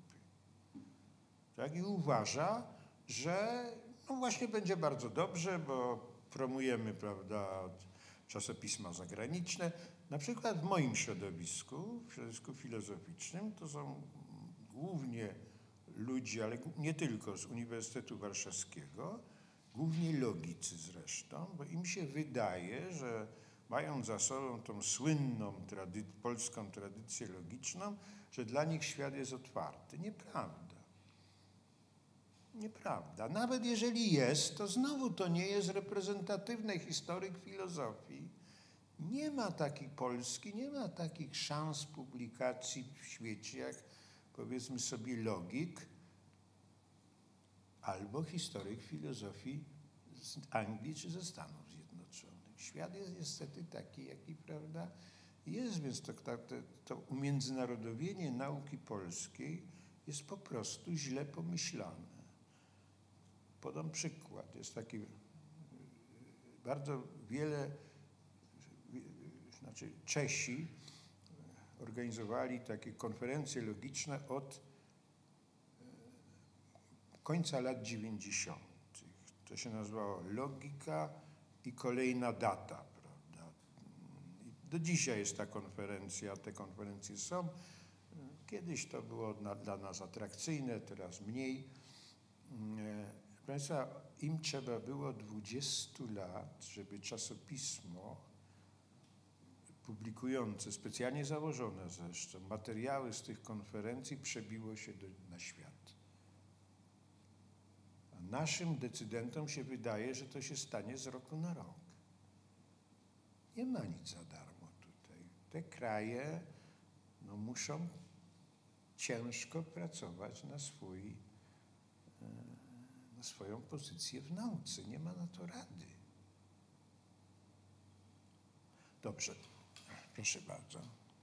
Tak? I uważa, że no właśnie będzie bardzo dobrze, bo promujemy, prawda, czasopisma zagraniczne. Na przykład w moim środowisku, w środowisku filozoficznym, to są głównie ludzie, ale nie tylko, z Uniwersytetu Warszawskiego, głównie logicy zresztą, bo im się wydaje, że mając za sobą tą słynną polską tradycję logiczną, że dla nich świat jest otwarty. Nieprawda. Nieprawda. Nawet jeżeli jest, to znowu to nie jest reprezentatywny historyk filozofii. Nie ma takiej Polski, nie ma takich szans publikacji w świecie, jak powiedzmy sobie logik albo historyk filozofii z Anglii czy ze Stanów Zjednoczonych. Świat jest niestety taki, jaki, prawda, jest, więc to umiędzynarodowienie nauki polskiej jest po prostu źle pomyślane. Podam przykład. Jest taki bardzo wiele, znaczy Czesi organizowali takie konferencje logiczne od końca lat 90. To się nazywało Logika i kolejna data, prawda? I do dzisiaj jest ta konferencja, te konferencje są. Kiedyś to było dla nas atrakcyjne, teraz mniej. Proszę Państwa, im trzeba było 20 lat, żeby czasopismo publikujące, specjalnie założone zresztą, materiały z tych konferencji przebiło się na świat. A naszym decydentom się wydaje, że to się stanie z roku na rok. Nie ma nic za darmo tutaj. Te kraje muszą ciężko pracować na swoją pozycję w nauce. Nie ma na to rady. Dobrze. Proszę bardzo.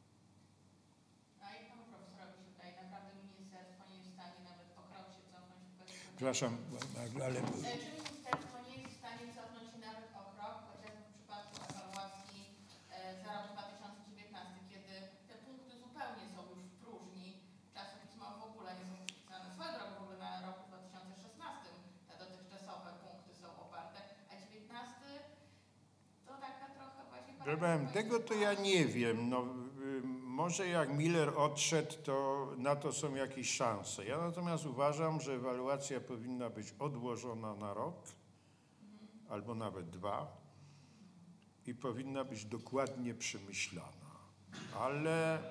A jak panu profesorowi się wydaje, naprawdę ministerstwo nie jest w stanie nawet o krok się cofnąć w kwestii... Przepraszam, ale... Czy ministerstwo nie jest w stanie cofnąć się nawet o krok, chociażby w przypadku ewaluacji za rok 2019, kiedy te punkty zupełnie są już w próżni, czasopisma w ogóle nie są wpisane. Swoją drogą w ogóle na roku 2016 te dotychczasowe punkty są oparte, a 19 to taka trochę właśnie... Proszę pana, tego to ja nie wiem. No, może jak Miller odszedł, to na to są jakieś szanse. Ja natomiast uważam, że ewaluacja powinna być odłożona na rok albo nawet 2 i powinna być dokładnie przemyślana. Ale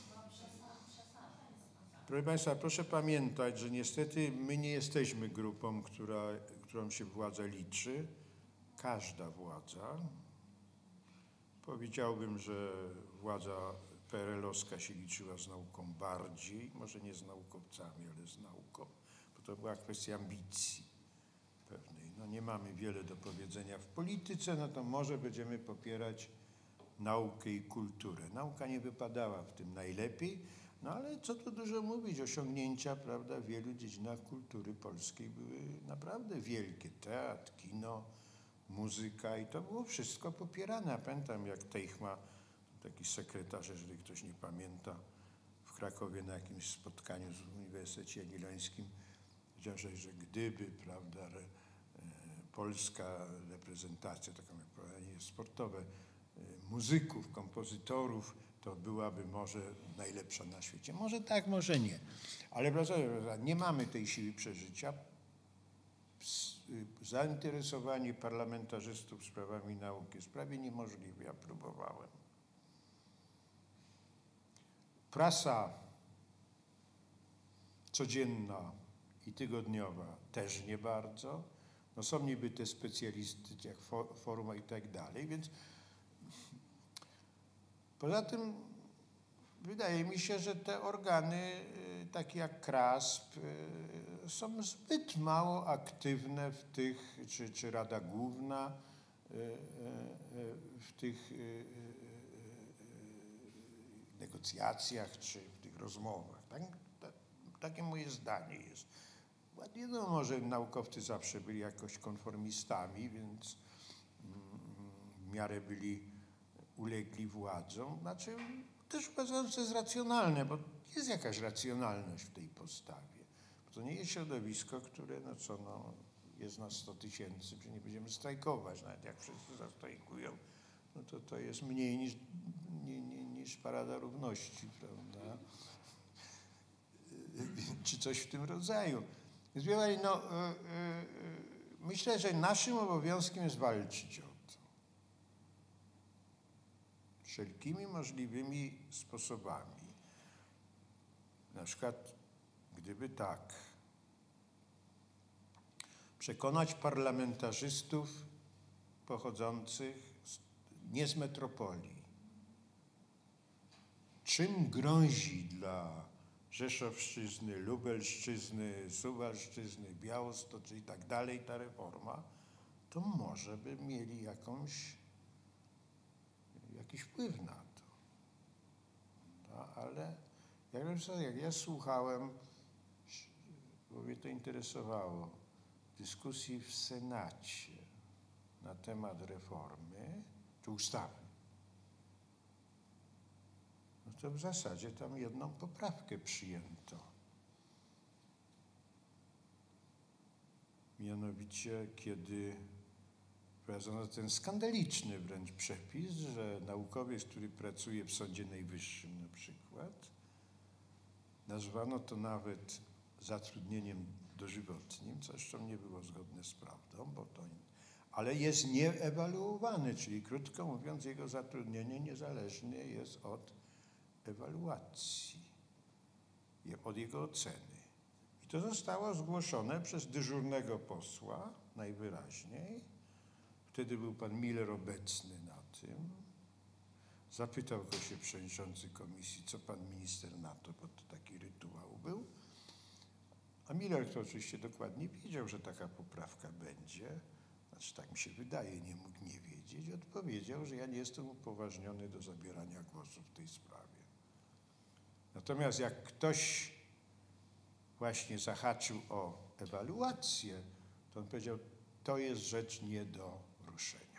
proszę Państwa, proszę pamiętać, że niestety my nie jesteśmy grupą, którą się władza liczy. Każda władza. Powiedziałbym, że władza PRL-owska się liczyła z nauką bardziej, może nie z naukowcami, ale z nauką, bo to była kwestia ambicji pewnej. No nie mamy wiele do powiedzenia w polityce, no to może będziemy popierać naukę i kulturę. Nauka nie wypadała w tym najlepiej, no ale co tu dużo mówić, osiągnięcia, prawda, w wielu dziedzinach kultury polskiej były naprawdę wielkie. Teatr, kino, muzyka i to było wszystko popierane. Ja pamiętam, jak Teichma, taki sekretarz, jeżeli ktoś nie pamięta, w Krakowie na jakimś spotkaniu w Uniwersytecie Jagiellońskim powiedział, że gdyby, prawda, polska reprezentacja, taka sportowe, muzyków, kompozytorów, to byłaby może najlepsza na świecie. Może tak, może nie. Ale nie mamy tej siły przeżycia. Zainteresowanie parlamentarzystów sprawami nauki jest prawie niemożliwe. Ja próbowałem. Prasa codzienna i tygodniowa też nie bardzo. No są niby te specjalisty jak Forum i tak dalej, więc poza tym wydaje mi się, że te organy takie jak KRASP są zbyt mało aktywne w tych, czy Rada Główna, w tych negocjacjach, czy w tych rozmowach. Takie moje zdanie jest. Ładnie, no może naukowcy zawsze byli jakoś konformistami, więc w miarę ulegli władzom. Znaczy, też uważam, że to jest racjonalne, bo jest jakaś racjonalność w tej postawie. Bo to nie jest środowisko, które, jest nas 100 000, że nie będziemy strajkować. Nawet jak wszyscy zastrajkują, no to jest mniej niż Parada Równości, prawda? Czy coś w tym rodzaju. Więc myślę, że naszym obowiązkiem jest walczyć o to. Wszelkimi możliwymi sposobami. Na przykład, gdyby tak, przekonać parlamentarzystów pochodzących nie z metropolii, czym grozi dla Rzeszowszczyzny, Lubelszczyzny, Suwalszczyzny, Białostoczy i tak dalej ta reforma, to może by mieli jakiś wpływ na to. No, ale jak ja słuchałem, bo mnie to interesowało, dyskusji w Senacie na temat reformy czy ustawy, no to w zasadzie tam jedną poprawkę przyjęto. Mianowicie, kiedy wprowadzono ten skandaliczny wręcz przepis, że naukowiec, który pracuje w Sądzie Najwyższym na przykład, nazwano to nawet zatrudnieniem dożywotnim, co zresztą nie było zgodne z prawdą, ale jest nieewaluowany, czyli krótko mówiąc, jego zatrudnienie niezależnie jest od ewaluacji, od jego oceny. I to zostało zgłoszone przez dyżurnego posła najwyraźniej. Wtedy był pan Miller obecny na tym. Zapytał go się przewodniczący komisji, co pan minister na to, bo to taki rytuał był. A Miller to oczywiście dokładnie wiedział, że taka poprawka będzie. Znaczy tak mi się wydaje, nie mógł nie wiedzieć. Odpowiedział, że ja nie jestem upoważniony do zabierania głosu w tej sprawie. Natomiast jak ktoś właśnie zahaczył o ewaluację, to on powiedział, to jest rzecz nie do ruszenia.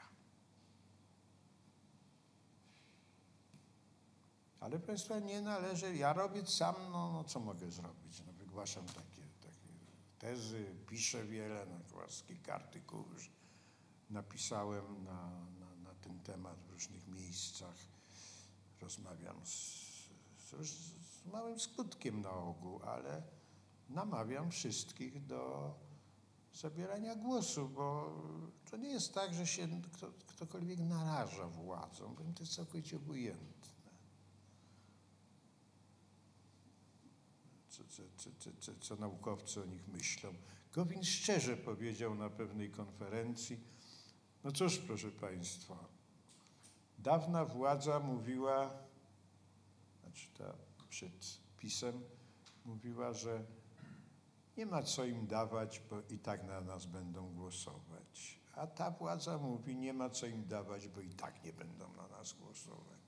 Ale proszę Państwa, nie należy, ja robię sam, no co mogę zrobić? No, wygłaszam takie tezy, piszę wiele, kilka artykułów już napisałem na ten temat w różnych miejscach. Rozmawiam z małym skutkiem na ogół, ale namawiam wszystkich do zabierania głosu, bo to nie jest tak, że się ktokolwiek naraża władzą, bo im to jest całkowicie obojętne. Co naukowcy o nich myślą. Gowin szczerze powiedział na pewnej konferencji, no cóż, proszę Państwa, dawna władza mówiła, znaczy ta przed PiS-em mówiła, że nie ma co im dawać, bo i tak na nas będą głosować. A ta władza mówi, nie ma co im dawać, bo i tak nie będą na nas głosować.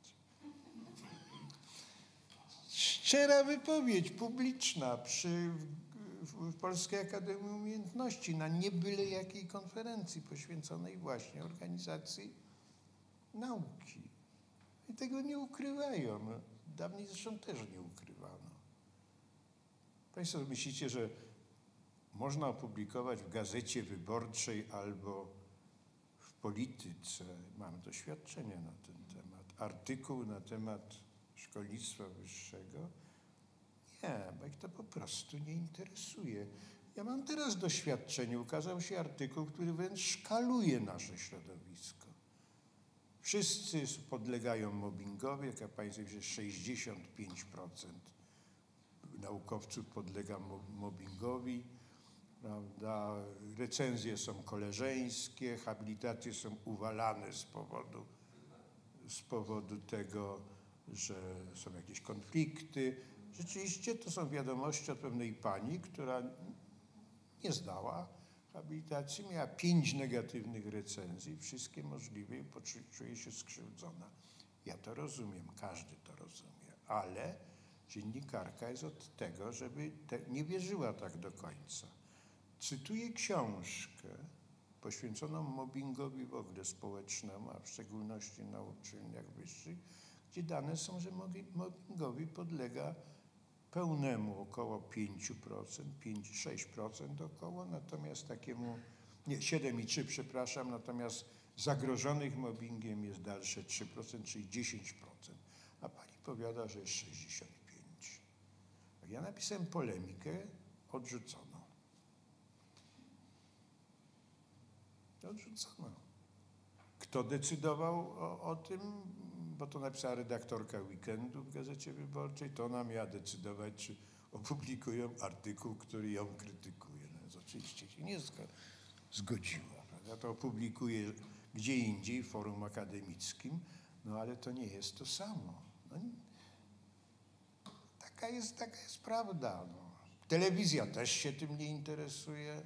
Szczera wypowiedź publiczna w Polskiej Akademii Umiejętności na nie byle jakiej konferencji poświęconej właśnie organizacji nauki. I tego nie ukrywają. Dawniej zresztą też nie ukrywano. Państwo myślicie, że można opublikować w Gazecie Wyborczej albo w Polityce, mamy doświadczenie na ten temat, artykuł na temat szkolnictwa wyższego? Nie, bo ich to po prostu nie interesuje. Ja mam teraz doświadczenie, ukazał się artykuł, który wręcz szkaluje nasze środowisko. Wszyscy podlegają mobbingowi, jak ja Państwu mówię, 65% naukowców podlega mobbingowi, prawda? Recenzje są koleżeńskie, habilitacje są uwalane z powodu tego, że są jakieś konflikty. Rzeczywiście to są wiadomości od pewnej pani, która nie zdała habilitacji, miała 5 negatywnych recenzji, wszystkie możliwe i czuje się skrzywdzona. Ja to rozumiem, każdy to rozumie, ale dziennikarka jest od tego, żeby nie wierzyła tak do końca. Cytuję książkę poświęconą mobbingowi w ogóle społecznemu, a w szczególności na uczelniach wyższych, gdzie dane są, że mobbingowi podlega pełnemu około 5%, 5-6% około, natomiast takiemu, nie, 7,3%, przepraszam, natomiast zagrożonych mobbingiem jest dalsze 3%, czyli 10%, a pani powiada, że jest 65%. Jak ja napisałem polemikę, odrzucono. Odrzucono. Kto decydował o tym? Bo to napisała redaktorka Weekendu w Gazecie Wyborczej, to ona miała decydować, czy opublikują artykuł, który ją krytykuje. No, oczywiście się nie zgodziła, prawda? To opublikuje gdzie indziej, w forum akademickim, no ale to nie jest to samo. No, taka jest prawda. No. Telewizja też się tym nie interesuje.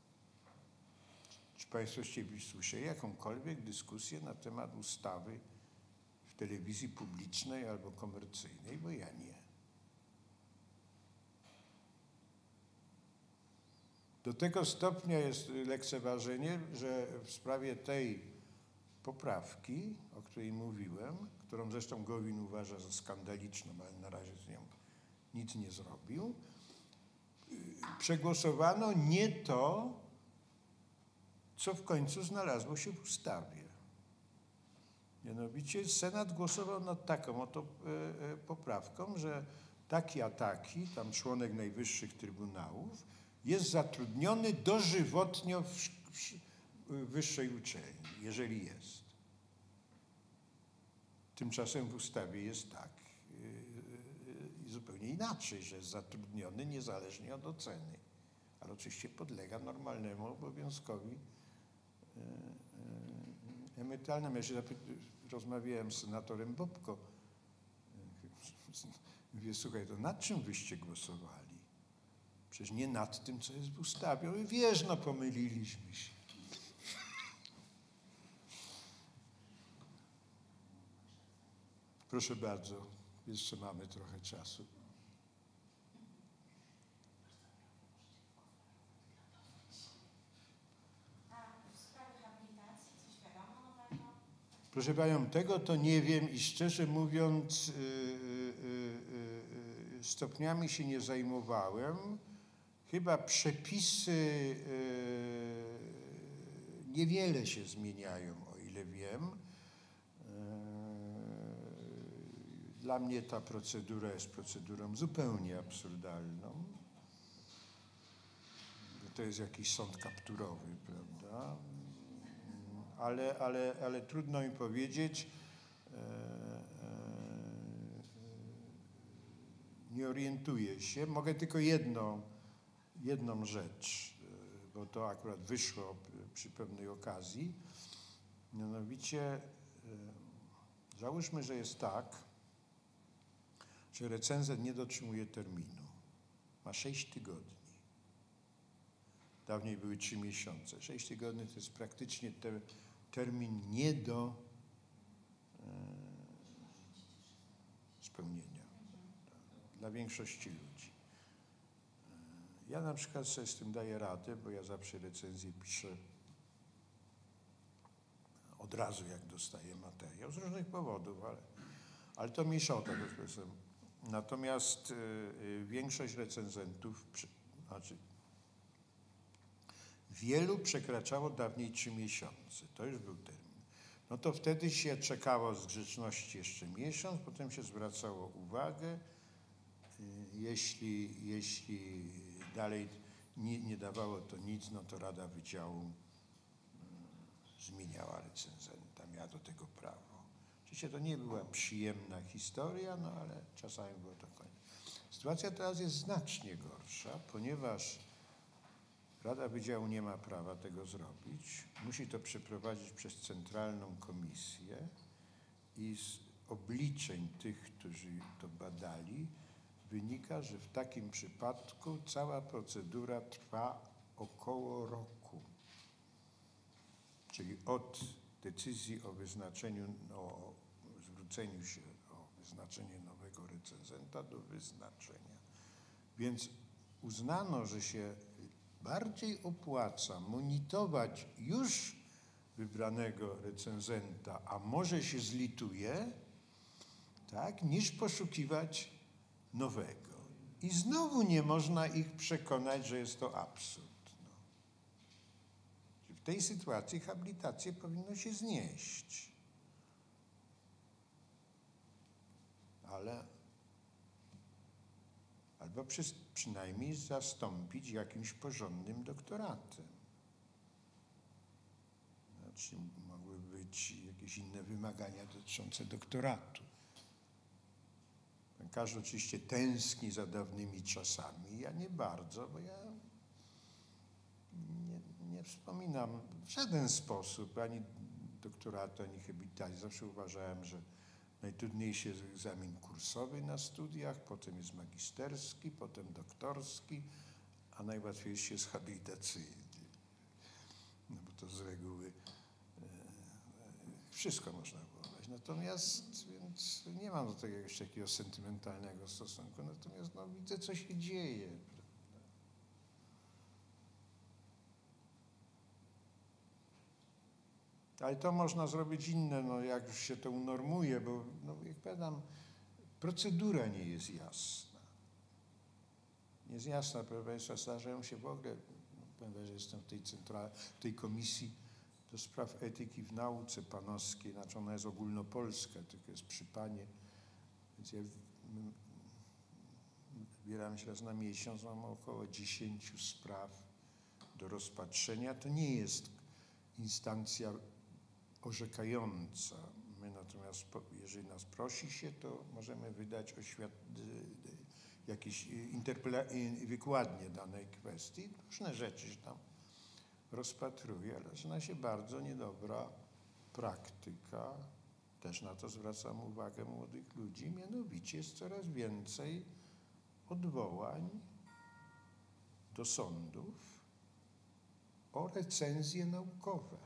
Czy Państwo słyszeli jakąkolwiek dyskusję na temat ustawy w telewizji publicznej albo komercyjnej? Bo ja nie. Do tego stopnia jest lekceważenie, że w sprawie tej poprawki, o której mówiłem, którą zresztą Gowin uważa za skandaliczną, ale na razie z nią nic nie zrobił, przegłosowano nie to, co w końcu znalazło się w ustawie. Mianowicie Senat głosował nad taką oto poprawką, że taki a taki, tam członek najwyższych trybunałów, jest zatrudniony dożywotnio w wyższej uczelni, jeżeli jest. Tymczasem w ustawie jest tak zupełnie inaczej, że jest zatrudniony niezależnie od oceny, ale oczywiście podlega normalnemu obowiązkowi emerytalnemu. Ja się rozmawiałem z senatorem Bobko. Mówię, słuchaj, to nad czym wyście głosowali? Przecież nie nad tym, co jest w ustawie. Mówię, wiesz, no pomyliliśmy się. Proszę bardzo, jeszcze mamy trochę czasu. Proszę Panią, tego to nie wiem i szczerze mówiąc stopniami się nie zajmowałem. Chyba przepisy niewiele się zmieniają, o ile wiem. Dla mnie ta procedura jest procedurą zupełnie absurdalną. To jest jakiś sąd kapturowy, prawda? Ale trudno mi powiedzieć. Nie orientuję się. Mogę tylko jedną rzecz, bo to akurat wyszło przy pewnej okazji. Mianowicie załóżmy, że jest tak, że recenzent nie dotrzymuje terminu. Ma 6 tygodni. Dawniej były 3 miesiące. 6 tygodni to jest praktycznie termin nie do spełnienia dla większości ludzi. Ja na przykład sobie z tym daję radę, bo ja zawsze recenzję piszę od razu, jak dostaję materiał, z różnych powodów, ale to mniejsza o to. Natomiast większość recenzentów, znaczy wielu przekraczało dawniej 3 miesiące. To już był termin. No to wtedy się czekało z grzeczności jeszcze miesiąc, potem się zwracało uwagę. Jeśli dalej nie dawało to nic, no to Rada Wydziału zmieniała recenzenta, miała do tego prawo. Oczywiście to nie była przyjemna historia, no ale czasami było to koniec. Sytuacja teraz jest znacznie gorsza, ponieważ Rada Wydziału nie ma prawa tego zrobić. Musi to przeprowadzić przez centralną komisję i z obliczeń tych, którzy to badali, wynika, że w takim przypadku cała procedura trwa około roku. Czyli od decyzji o wyznaczeniu, o zwróceniu się o wyznaczenie nowego recenzenta do wyznaczenia. Więc uznano, że się bardziej opłaca monitorować już wybranego recenzenta, a może się zlituje, tak, niż poszukiwać nowego. I znowu nie można ich przekonać, że jest to absurd. No. W tej sytuacji habilitację powinno się znieść. Albo przynajmniej zastąpić jakimś porządnym doktoratem. Znaczy mogły być jakieś inne wymagania dotyczące doktoratu. Każdy oczywiście tęskni za dawnymi czasami. Ja nie bardzo, bo ja nie wspominam w żaden sposób ani doktoratu, ani habilitacji. Zawsze uważałem, że najtrudniejszy jest egzamin kursowy na studiach, potem jest magisterski, potem doktorski, a najłatwiejszy jest habilitacyjny. No bo to z reguły wszystko można wybrać. Natomiast więc nie mam do tego jakiegoś takiego sentymentalnego stosunku, natomiast no, widzę, co się dzieje. Ale to można zrobić inne, no jak już się to unormuje, bo no, jak powiadam, procedura nie jest jasna. Nie jest jasna, proszę Państwa, zdarzają się w ogóle ponieważ jestem w tej komisji do spraw etyki w nauce panowskiej, znaczy ona jest ogólnopolska, tylko jest przy Panie, więc ja wybieram się raz na miesiąc, mam około 10 spraw do rozpatrzenia. To nie jest instancja orzekająca. My natomiast, jeżeli nas prosi się, to możemy wydać jakieś wykładnie danej kwestii. Różne rzeczy się tam rozpatruje, ale zaczyna się bardzo niedobra praktyka. Też na to zwracam uwagę młodych ludzi. Mianowicie jest coraz więcej odwołań do sądów o recenzje naukowe.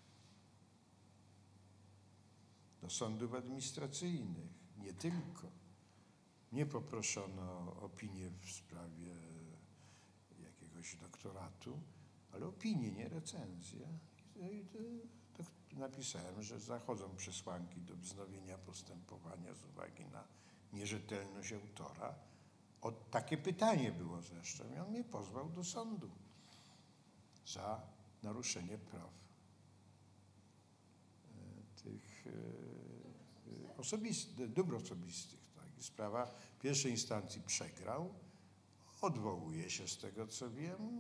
Do sądów administracyjnych, nie tylko. Nie poproszono o opinię w sprawie jakiegoś doktoratu, ale opinię, nie recenzję. I napisałem, że zachodzą przesłanki do wznowienia postępowania z uwagi na nierzetelność autora. Takie pytanie było zresztą i on mnie pozwał do sądu za naruszenie praw tych dóbr osobistych. Tak. I sprawa w pierwszej instancji przegrał, odwołuje się z tego, co wiem,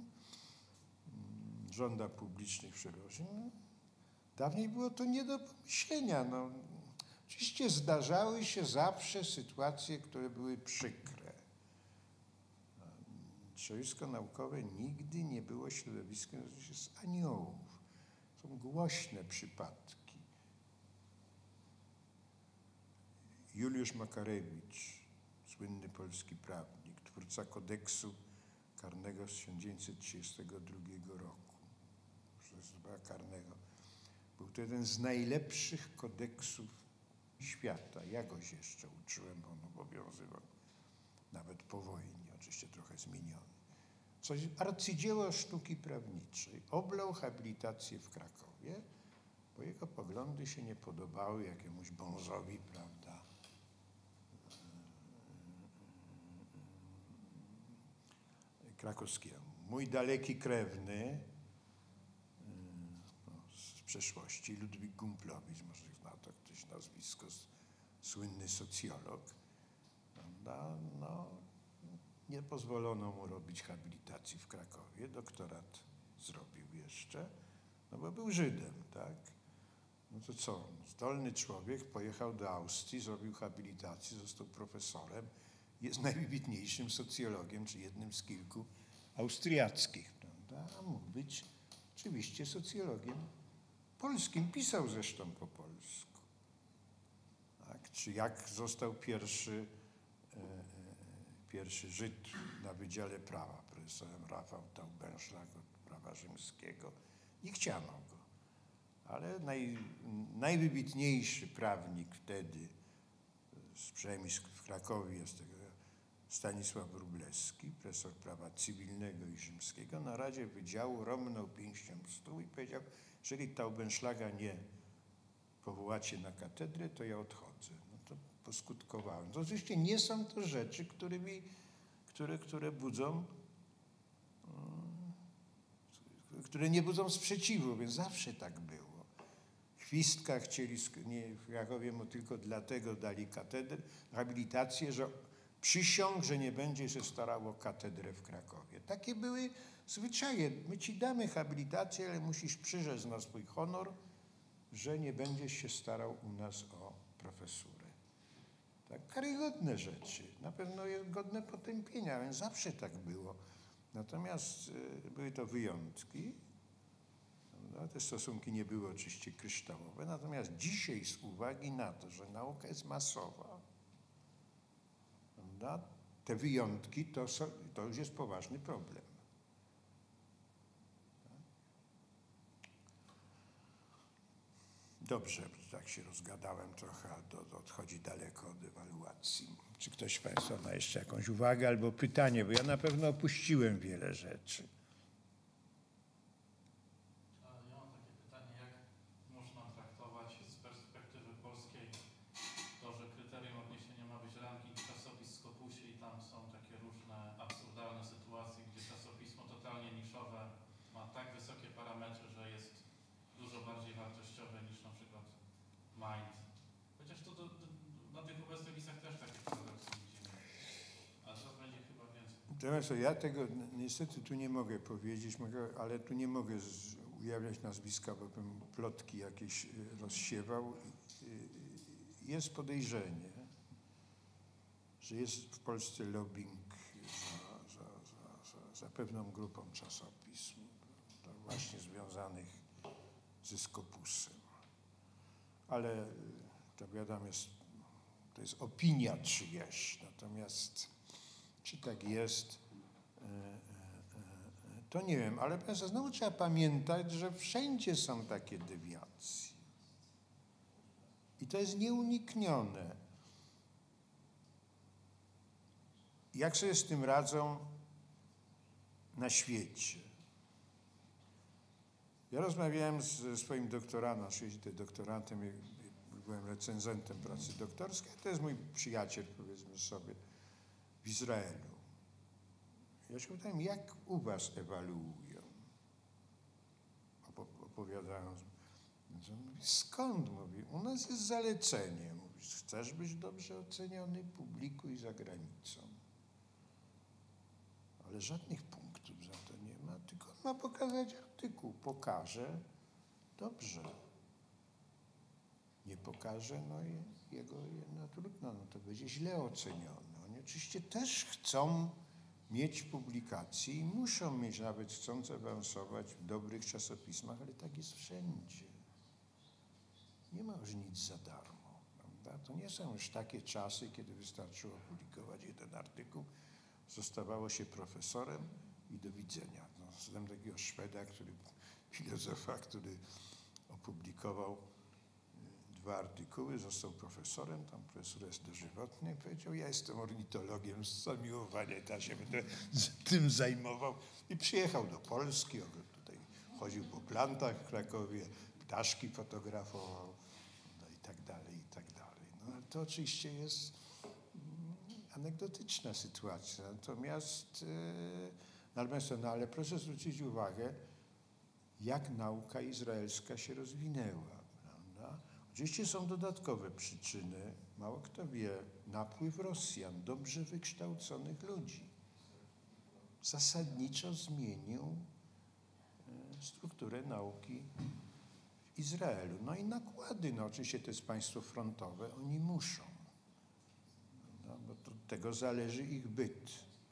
żąda publicznych przeprosin. Dawniej było to nie do pomyślenia. No, oczywiście zdarzały się zawsze sytuacje, które były przykre. Środowisko naukowe nigdy nie było środowiskiem z aniołów. Są głośne przypadki. Juliusz Makarewicz, słynny polski prawnik, twórca kodeksu karnego z 1932 roku, karnego. Był to jeden z najlepszych kodeksów świata. Ja go się jeszcze uczyłem, bo on obowiązywał nawet po wojnie, oczywiście trochę zmieniony. Coś arcydzieło sztuki prawniczej. Oblał habilitację w Krakowie, bo jego poglądy się nie podobały jakiemuś Bonzowi, prawda, krakowskiemu. Mój daleki krewny z przeszłości, Ludwik Gumplowicz, może zna to ktoś nazwisko, słynny socjolog, prawda, no, nie pozwolono mu robić habilitacji w Krakowie, doktorat zrobił jeszcze, no bo był Żydem, tak? No to co, zdolny człowiek pojechał do Austrii, zrobił habilitację, został profesorem, jest najwybitniejszym socjologiem, czy jednym z kilku austriackich, prawda? A mógł być oczywiście socjologiem polskim, pisał zresztą po polsku. Tak? Czy jak został pierwszy Żyd na Wydziale Prawa, profesorem Rafał Taubenszlak od prawa rzymskiego. Nie chciano go. Ale najwybitniejszy prawnik wtedy, przynajmniej w Krakowie jest tego Stanisław Wróblewski, profesor prawa cywilnego i rzymskiego, na Radzie Wydziału romnął pięścią w stół i powiedział, jeżeli Taubenszlaga nie powołacie na katedrę, to ja odchodzę. No to poskutkowałem. To oczywiście nie są to rzeczy, które budzą, które nie budzą sprzeciwu, więc zawsze tak było. Chwistka chcieli, w Krakowie mu tylko dlatego dali katedrę, habilitację, że przysiągł, że nie będzie się starał o katedrę w Krakowie. Takie były zwyczaje. My ci damy habilitację, ale musisz przyrzec na swój honor, że nie będziesz się starał u nas o profesurę. Tak, karygodne rzeczy. Na pewno jest godne potępienia, więc zawsze tak było. Natomiast były to wyjątki. No, te stosunki nie były oczywiście kryształowe. Natomiast dzisiaj z uwagi na to, że nauka jest masowa, prawda, te wyjątki to już jest poważny problem. Dobrze, tak się rozgadałem trochę, a odchodzi daleko od ewaluacji. Czy ktoś z Państwa ma jeszcze jakąś uwagę albo pytanie, bo ja na pewno opuściłem wiele rzeczy. Ja mam takie pytanie, jak można traktować z perspektywy polskiej to, że kryterium odniesienia ma być ranking czasopism Skopusie i tam są takie różne absurdalne sytuacje, gdzie czasopismo totalnie niszowe Mind. Chociaż to na tych obecnych listach też takie paradoksy widzimy. A teraz będzie chyba więcej. Teraz ja tego niestety tu nie mogę powiedzieć, ale tu nie mogę ujawniać nazwiska, bo bym plotki jakieś rozsiewał. Jest podejrzenie, że jest w Polsce lobbying za pewną grupą czasopism, właśnie związanych ze Scopusem. Ale to wiadomo, to jest opinia czyjaś, natomiast czy tak jest, to nie wiem, ale znowu trzeba pamiętać, że wszędzie są takie dewiacje. I to jest nieuniknione. Jak sobie z tym radzą na świecie? Ja rozmawiałem ze swoim doktorantem, oczywiście doktorantem, byłem recenzentem pracy doktorskiej, to jest mój przyjaciel, powiedzmy sobie, w Izraelu. Ja się pytałem, jak u was ewaluują? Opowiadają. Mówi, skąd? Mówi, u nas jest zalecenie. Mówi, chcesz być dobrze oceniony, publikuj za granicą. Ale żadnych punktów za to nie ma, tylko on ma pokazać artykuł. Pokaże, dobrze. Nie pokaże, no i no trudno, no to będzie źle oceniony. Oni oczywiście też chcą mieć publikacje i muszą mieć, nawet chcąc awansować w dobrych czasopismach, ale tak jest wszędzie. Nie ma już nic za darmo, prawda? To nie są już takie czasy, kiedy wystarczyło publikować jeden artykuł, zostawało się profesorem i do widzenia. No, znam takiego Szweda, filozofa, który opublikował 2 artykuły, został profesorem, tam profesor jest dożywotny i powiedział, ja jestem ornitologiem z zamiłowania, ja się będę tym zajmował. I przyjechał do Polski, tutaj chodził po plantach w Krakowie, ptaszki fotografował, no i tak dalej, i tak dalej. No to oczywiście jest anegdotyczna sytuacja, natomiast, ale proszę zwrócić uwagę, jak nauka izraelska się rozwinęła, prawda? Oczywiście są dodatkowe przyczyny, mało kto wie, napływ Rosjan, dobrze wykształconych ludzi, zasadniczo zmienił strukturę nauki w Izraelu. No i nakłady, no oczywiście to jest państwo frontowe, oni muszą, no, bo od tego zależy ich byt.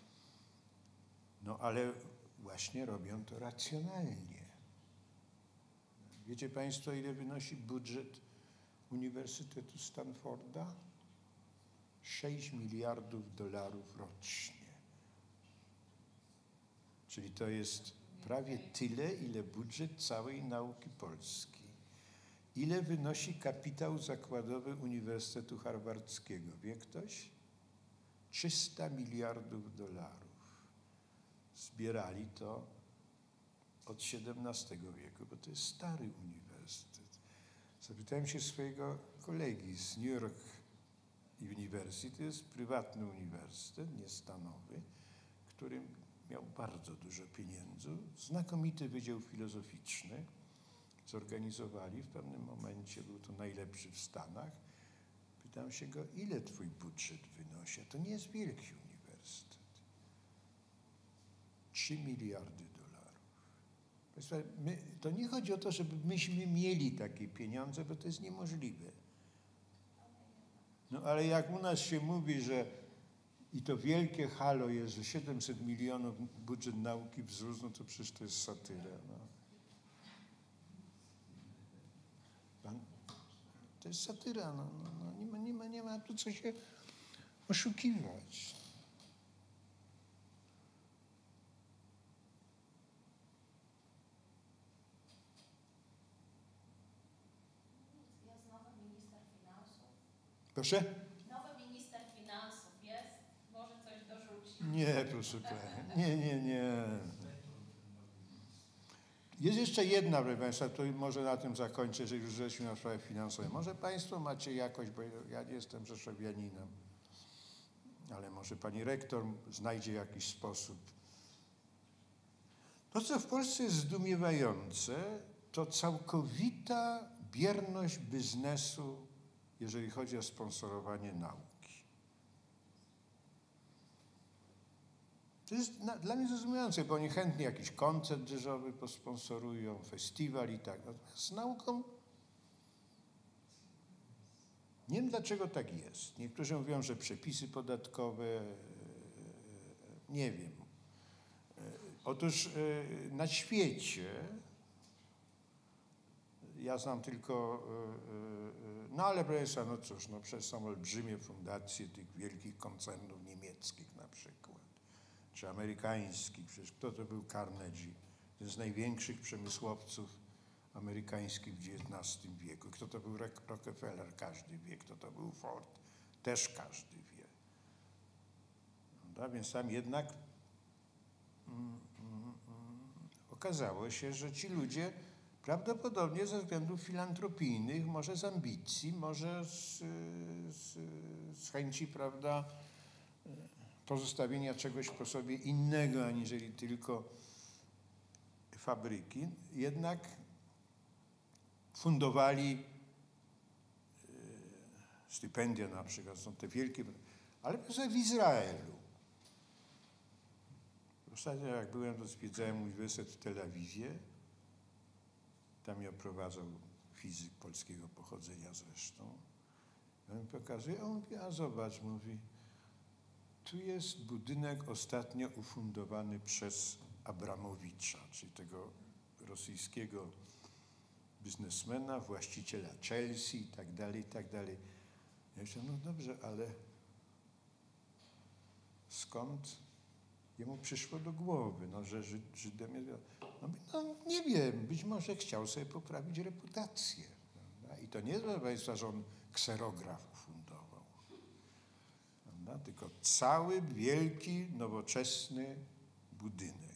No ale właśnie robią to racjonalnie. Wiecie państwo, ile wynosi budżet Uniwersytetu Stanforda? 6 miliardów dolarów rocznie. Czyli to jest prawie tyle, ile budżet całej nauki polskiej. Ile wynosi kapitał zakładowy Uniwersytetu Harvardzkiego? Wie ktoś? 300 miliardów dolarów. Zbierali to od XVII wieku, bo to jest stary uniwersytet. Zapytałem się swojego kolegi z New York University, to jest prywatny uniwersytet, niestanowy, który miał bardzo dużo pieniędzy, znakomity wydział filozoficzny, zorganizowali w pewnym momencie, był to najlepszy w Stanach. Pytam się go, ile twój budżet wynosi? A to nie jest wielki uniwersytet. 3 miliardy dolarów. Państwa, to nie chodzi o to, żeby myśmy mieli takie pieniądze, bo to jest niemożliwe. No ale jak u nas się mówi, że i to wielkie halo jest, że 700 milionów budżet nauki wzrósł, no to przecież to jest satyra. No. To jest satyra, nie ma tu co się oszukiwać. Jest nowy minister finansów. Proszę? Nowy minister finansów jest, może coś dorzucić. Nie, proszę pani. Nie. Jest jeszcze jedna, proszę państwa, to może na tym zakończę, że już żeśmy na sprawę finansową. Może państwo macie jakoś, bo ja nie jestem rzeszowianinem, ale może pani rektor znajdzie jakiś sposób. To, co w Polsce jest zdumiewające, to całkowita bierność biznesu jeżeli chodzi o sponsorowanie nauki. To jest dla mnie zrozumiałe, bo oni chętnie jakiś koncert jazzowy posponsorują, festiwal i tak. Natomiast z nauką nie wiem, dlaczego tak jest. Niektórzy mówią, że przepisy podatkowe, nie wiem. Otóż na świecie, ja znam tylko, no ale proszę państwa, no cóż, no przecież są olbrzymie fundacje tych wielkich koncernów niemieckich na przykład, czy amerykańskich. Przecież kto to był Carnegie, jeden z największych przemysłowców amerykańskich w XIX wieku. Kto to był Rockefeller, każdy wie. Kto to był Ford, też każdy wie. No, więc tam jednak okazało się, że ci ludzie prawdopodobnie ze względów filantropijnych, może z ambicji, może z chęci, prawda, pozostawienia czegoś po sobie innego, aniżeli tylko fabryki, jednak fundowali stypendia na przykład, są te wielkie, ale w Izraelu. Ostatnio jak byłem, to zwiedzałem uniwersytet w Tel Awiwie. Tam mnie oprowadzał fizyk polskiego pochodzenia zresztą. On mi pokazuje, on mówi, a zobacz, mówi, tu jest budynek ostatnio ufundowany przez Abramowicza, czyli tego rosyjskiego biznesmena, właściciela Chelsea i tak dalej, i tak dalej. Ja myślę, no dobrze, ale skąd jemu przyszło do głowy, no, że Żydem jest... No nie wiem, być może chciał sobie poprawić reputację. Prawda? I to nie jest, proszę państwa, że on kserograf ufundował, prawda? Tylko cały wielki, nowoczesny budynek.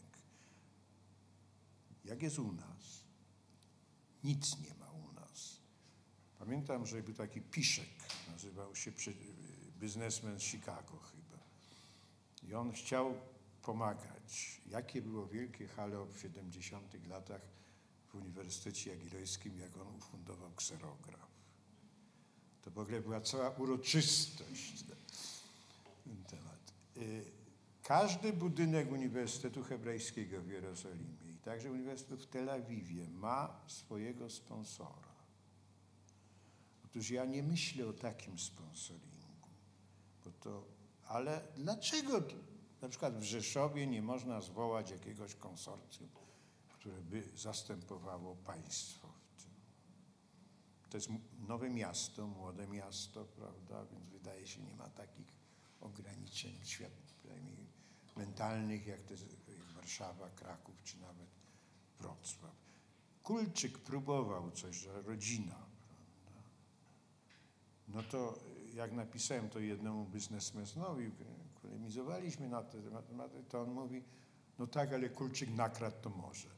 Jak jest u nas? Nic nie ma u nas. Pamiętam, że był taki Piszek, nazywał się biznesmen z Chicago chyba. I on chciał pomagać. Jakie było wielkie halo w 70. latach w Uniwersytecie Jagiellońskim, jak on ufundował kserograf. To w ogóle była cała uroczystość ten temat. Każdy budynek Uniwersytetu Hebrajskiego w Jerozolimie i także Uniwersytetu w Tel Awiwie ma swojego sponsora. Otóż ja nie myślę o takim sponsoringu, ale dlaczego na przykład w Rzeszowie nie można zwołać jakiegoś konsorcjum, które by zastępowało państwo w tym? To jest nowe miasto, młode miasto, prawda, więc wydaje się, nie ma takich ograniczeń przynajmniej mentalnych, jak Warszawa, Kraków, czy nawet Wrocław. Kulczyk próbował coś, że rodzina, prawda. No to jak napisałem to jednemu biznesmenowi, polemizowaliśmy na te tematy, to on mówi, no tak, ale Kulczyk nakradł, to może.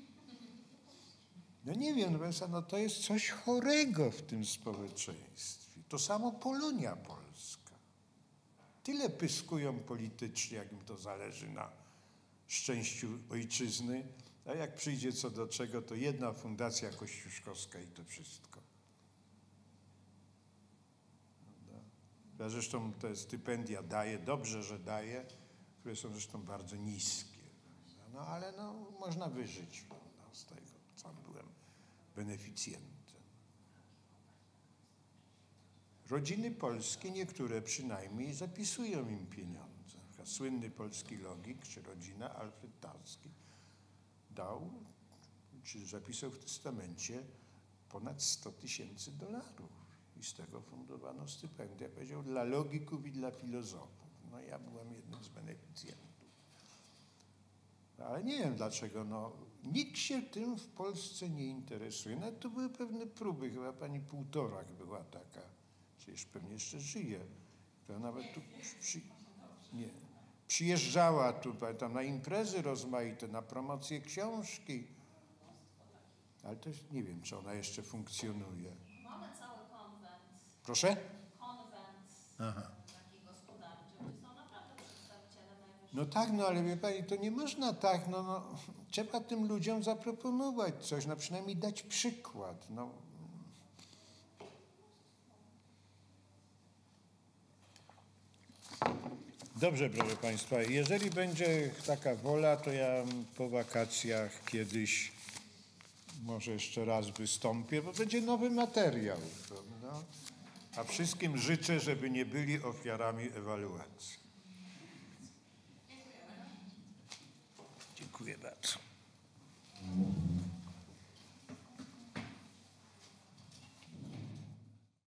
No nie wiem, no to jest coś chorego w tym społeczeństwie. To samo Polonia Polska. Tyle pyskują politycznie, jak im to zależy na szczęściu ojczyzny, a jak przyjdzie co do czego, to jedna fundacja kościuszkowska i to wszystko. Ja zresztą te stypendia daje, dobrze, że daje, które są zresztą bardzo niskie. No ale no, można wyżyć z tego. Sam byłem beneficjentem. Rodziny polskie, niektóre przynajmniej, zapisują im pieniądze. Na przykład słynny polski logik, czy rodzina Alfred Tarski dał, czy zapisał w testamencie ponad $100,000. I z tego fundowano stypendia. Powiedział, dla logików i dla filozofów. No ja byłem jednym z beneficjentów. Ale nie wiem dlaczego, no nikt się tym w Polsce nie interesuje. Nawet to były pewne próby, chyba pani Półtorak była taka, przecież pewnie jeszcze żyje, która nawet tu przyjeżdżała tu, tam na imprezy rozmaite, na promocję książki. Ale też nie wiem, czy ona jeszcze funkcjonuje. Mamy cały konwent. Proszę? Konwent taki gospodarczy, gdzie są naprawdę przedstawiciele najwyższych. No tak, no ale wie pani, to nie można tak, no trzeba tym ludziom zaproponować coś, no przynajmniej dać przykład. No. Dobrze, proszę Państwa, jeżeli będzie taka wola, to ja po wakacjach kiedyś może jeszcze raz wystąpię, bo będzie nowy materiał, prawda? A wszystkim życzę, żeby nie byli ofiarami ewaluacji. Dziękuję bardzo.